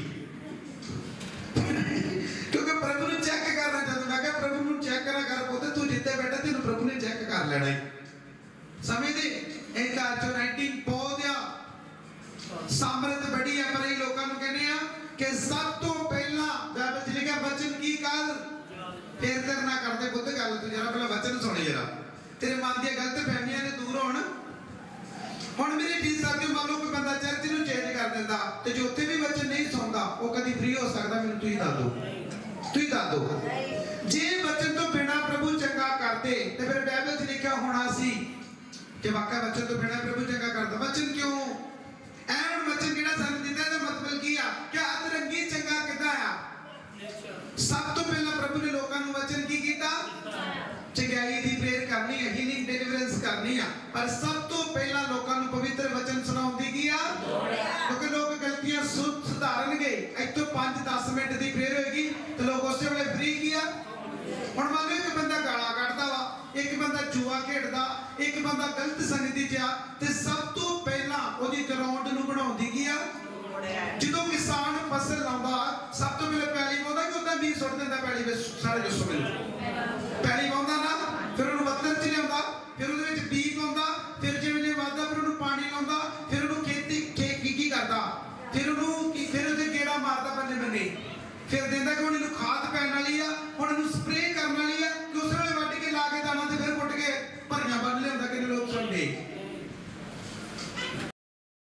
क्योंकि प्रभु ने चेक करना चाहता मैं कहा प्रभु ने चेक करा कर पुੱਤ तू जिथे बैठा तेन प्रभु ने चेक कर लेना है समझदे एक घर चो 19 बहुत सामर्थ बड़ी है पर ये लोगों को कहने आ कि सब तो पहला बाइबल च लिखा वचन की कर फिर तेरे ना करते पुੱਤ गल तू जरा पहला वचन सुन जरा तेरे मन दी गलत फहमियां ने दूर होण हुण मेरे ठीक साथियों मान लो कोई बंदा चर्च नूं चेंज कर दिंदा ते जो उत्थे भी वचन नहीं सुनदा वो कदी फ्री हो सकदा मैनूं तुसीं दस दो जे वचन तो बिना प्रभु चंगा करते ते फिर बाइबल च लिखा होना सी कि वाकई वचन तो बिना प्रभु चंगा करदा वचन क्यों ਐਨ ਵਚਨ ਜਿਹੜਾ ਸਾਨੂੰ ਦਿੱਤਾ ਇਹਦਾ ਮਤਲਬ ਕੀ ਆ ਕਿ ਅਤਰੰਗੀ ਚੰਗਾ ਕਿੱਦਾਂ ਆ ਸਭ ਤੋਂ ਪਹਿਲਾਂ ਪ੍ਰਭੂ ਨੇ ਲੋਕਾਂ ਨੂੰ ਵਚਨ ਕੀ ਕੀਤਾ ਚੰਗਿਆਈ ਦੀ ਪ੍ਰੇਰ ਕਰਨੀ ਹੈ ਹੀਲਿੰਗ ਡਿਲੀਵਰੈਂਸ ਕਰਨੀ ਆ ਪਰ ਸਭ ਤੋਂ ਪਹਿਲਾਂ ਲੋਕਾਂ ਨੂੰ ਪਵਿੱਤਰ ਵਚਨ ਸੁਣਾਉਂਦੀ ਕੀ ਆ ਕਿਉਂਕਿ ਲੋਕ ਗਲਤੀਆਂ ਸੁਧਾਰਨਗੇ ਇੱਥੋਂ 5-10 ਮਿੰਟ ਦੀ ਪ੍ਰੇਰ ਹੋਏਗੀ ਤੇ ਲੋਕ ਉਸੇ ਵੇਲੇ ਫ੍ਰੀ ਕੀ ਆ ਹੁਣ ਮੰਨ ਲਓ ਇੱਕ ਬੰਦਾ ਗਾਲਾਂ ਕੱਢਦਾ ਵਾ ਇੱਕ ਬੰਦਾ ਜੂਆ ਖੇਡਦਾ ਇੱਕ ਬੰਦਾ ਗਲਤ ਸੰਗਤੀ 'ਚ ਆ ਤੇ ਸਭ ਤੋਂ ਪਹਿਲਾਂ ਉਹਦੀ ਗਰਾਊਂਡ ਨੂੰ ਬਣਾਉਂਦੀ ਕੀ ਆ ਜਦੋਂ ਕਿਸਾਨ ਫਸਲ ਲਾਉਂਦਾ ਸਭ ਤੋਂ ਪਹਿਲੇ ਪੈਲੀ ਪਾਉਂਦਾ ਕਿ ਉਹਦਾ ਬੀਜ ਸੁੱਟ ਦਿੰਦਾ ਪੈਲੀ ਵਿੱਚ ਸਾਰੇ ਜੋ ਸੁਣ ਪੈਲੀ ਪਾਉਂਦਾ ਨਾ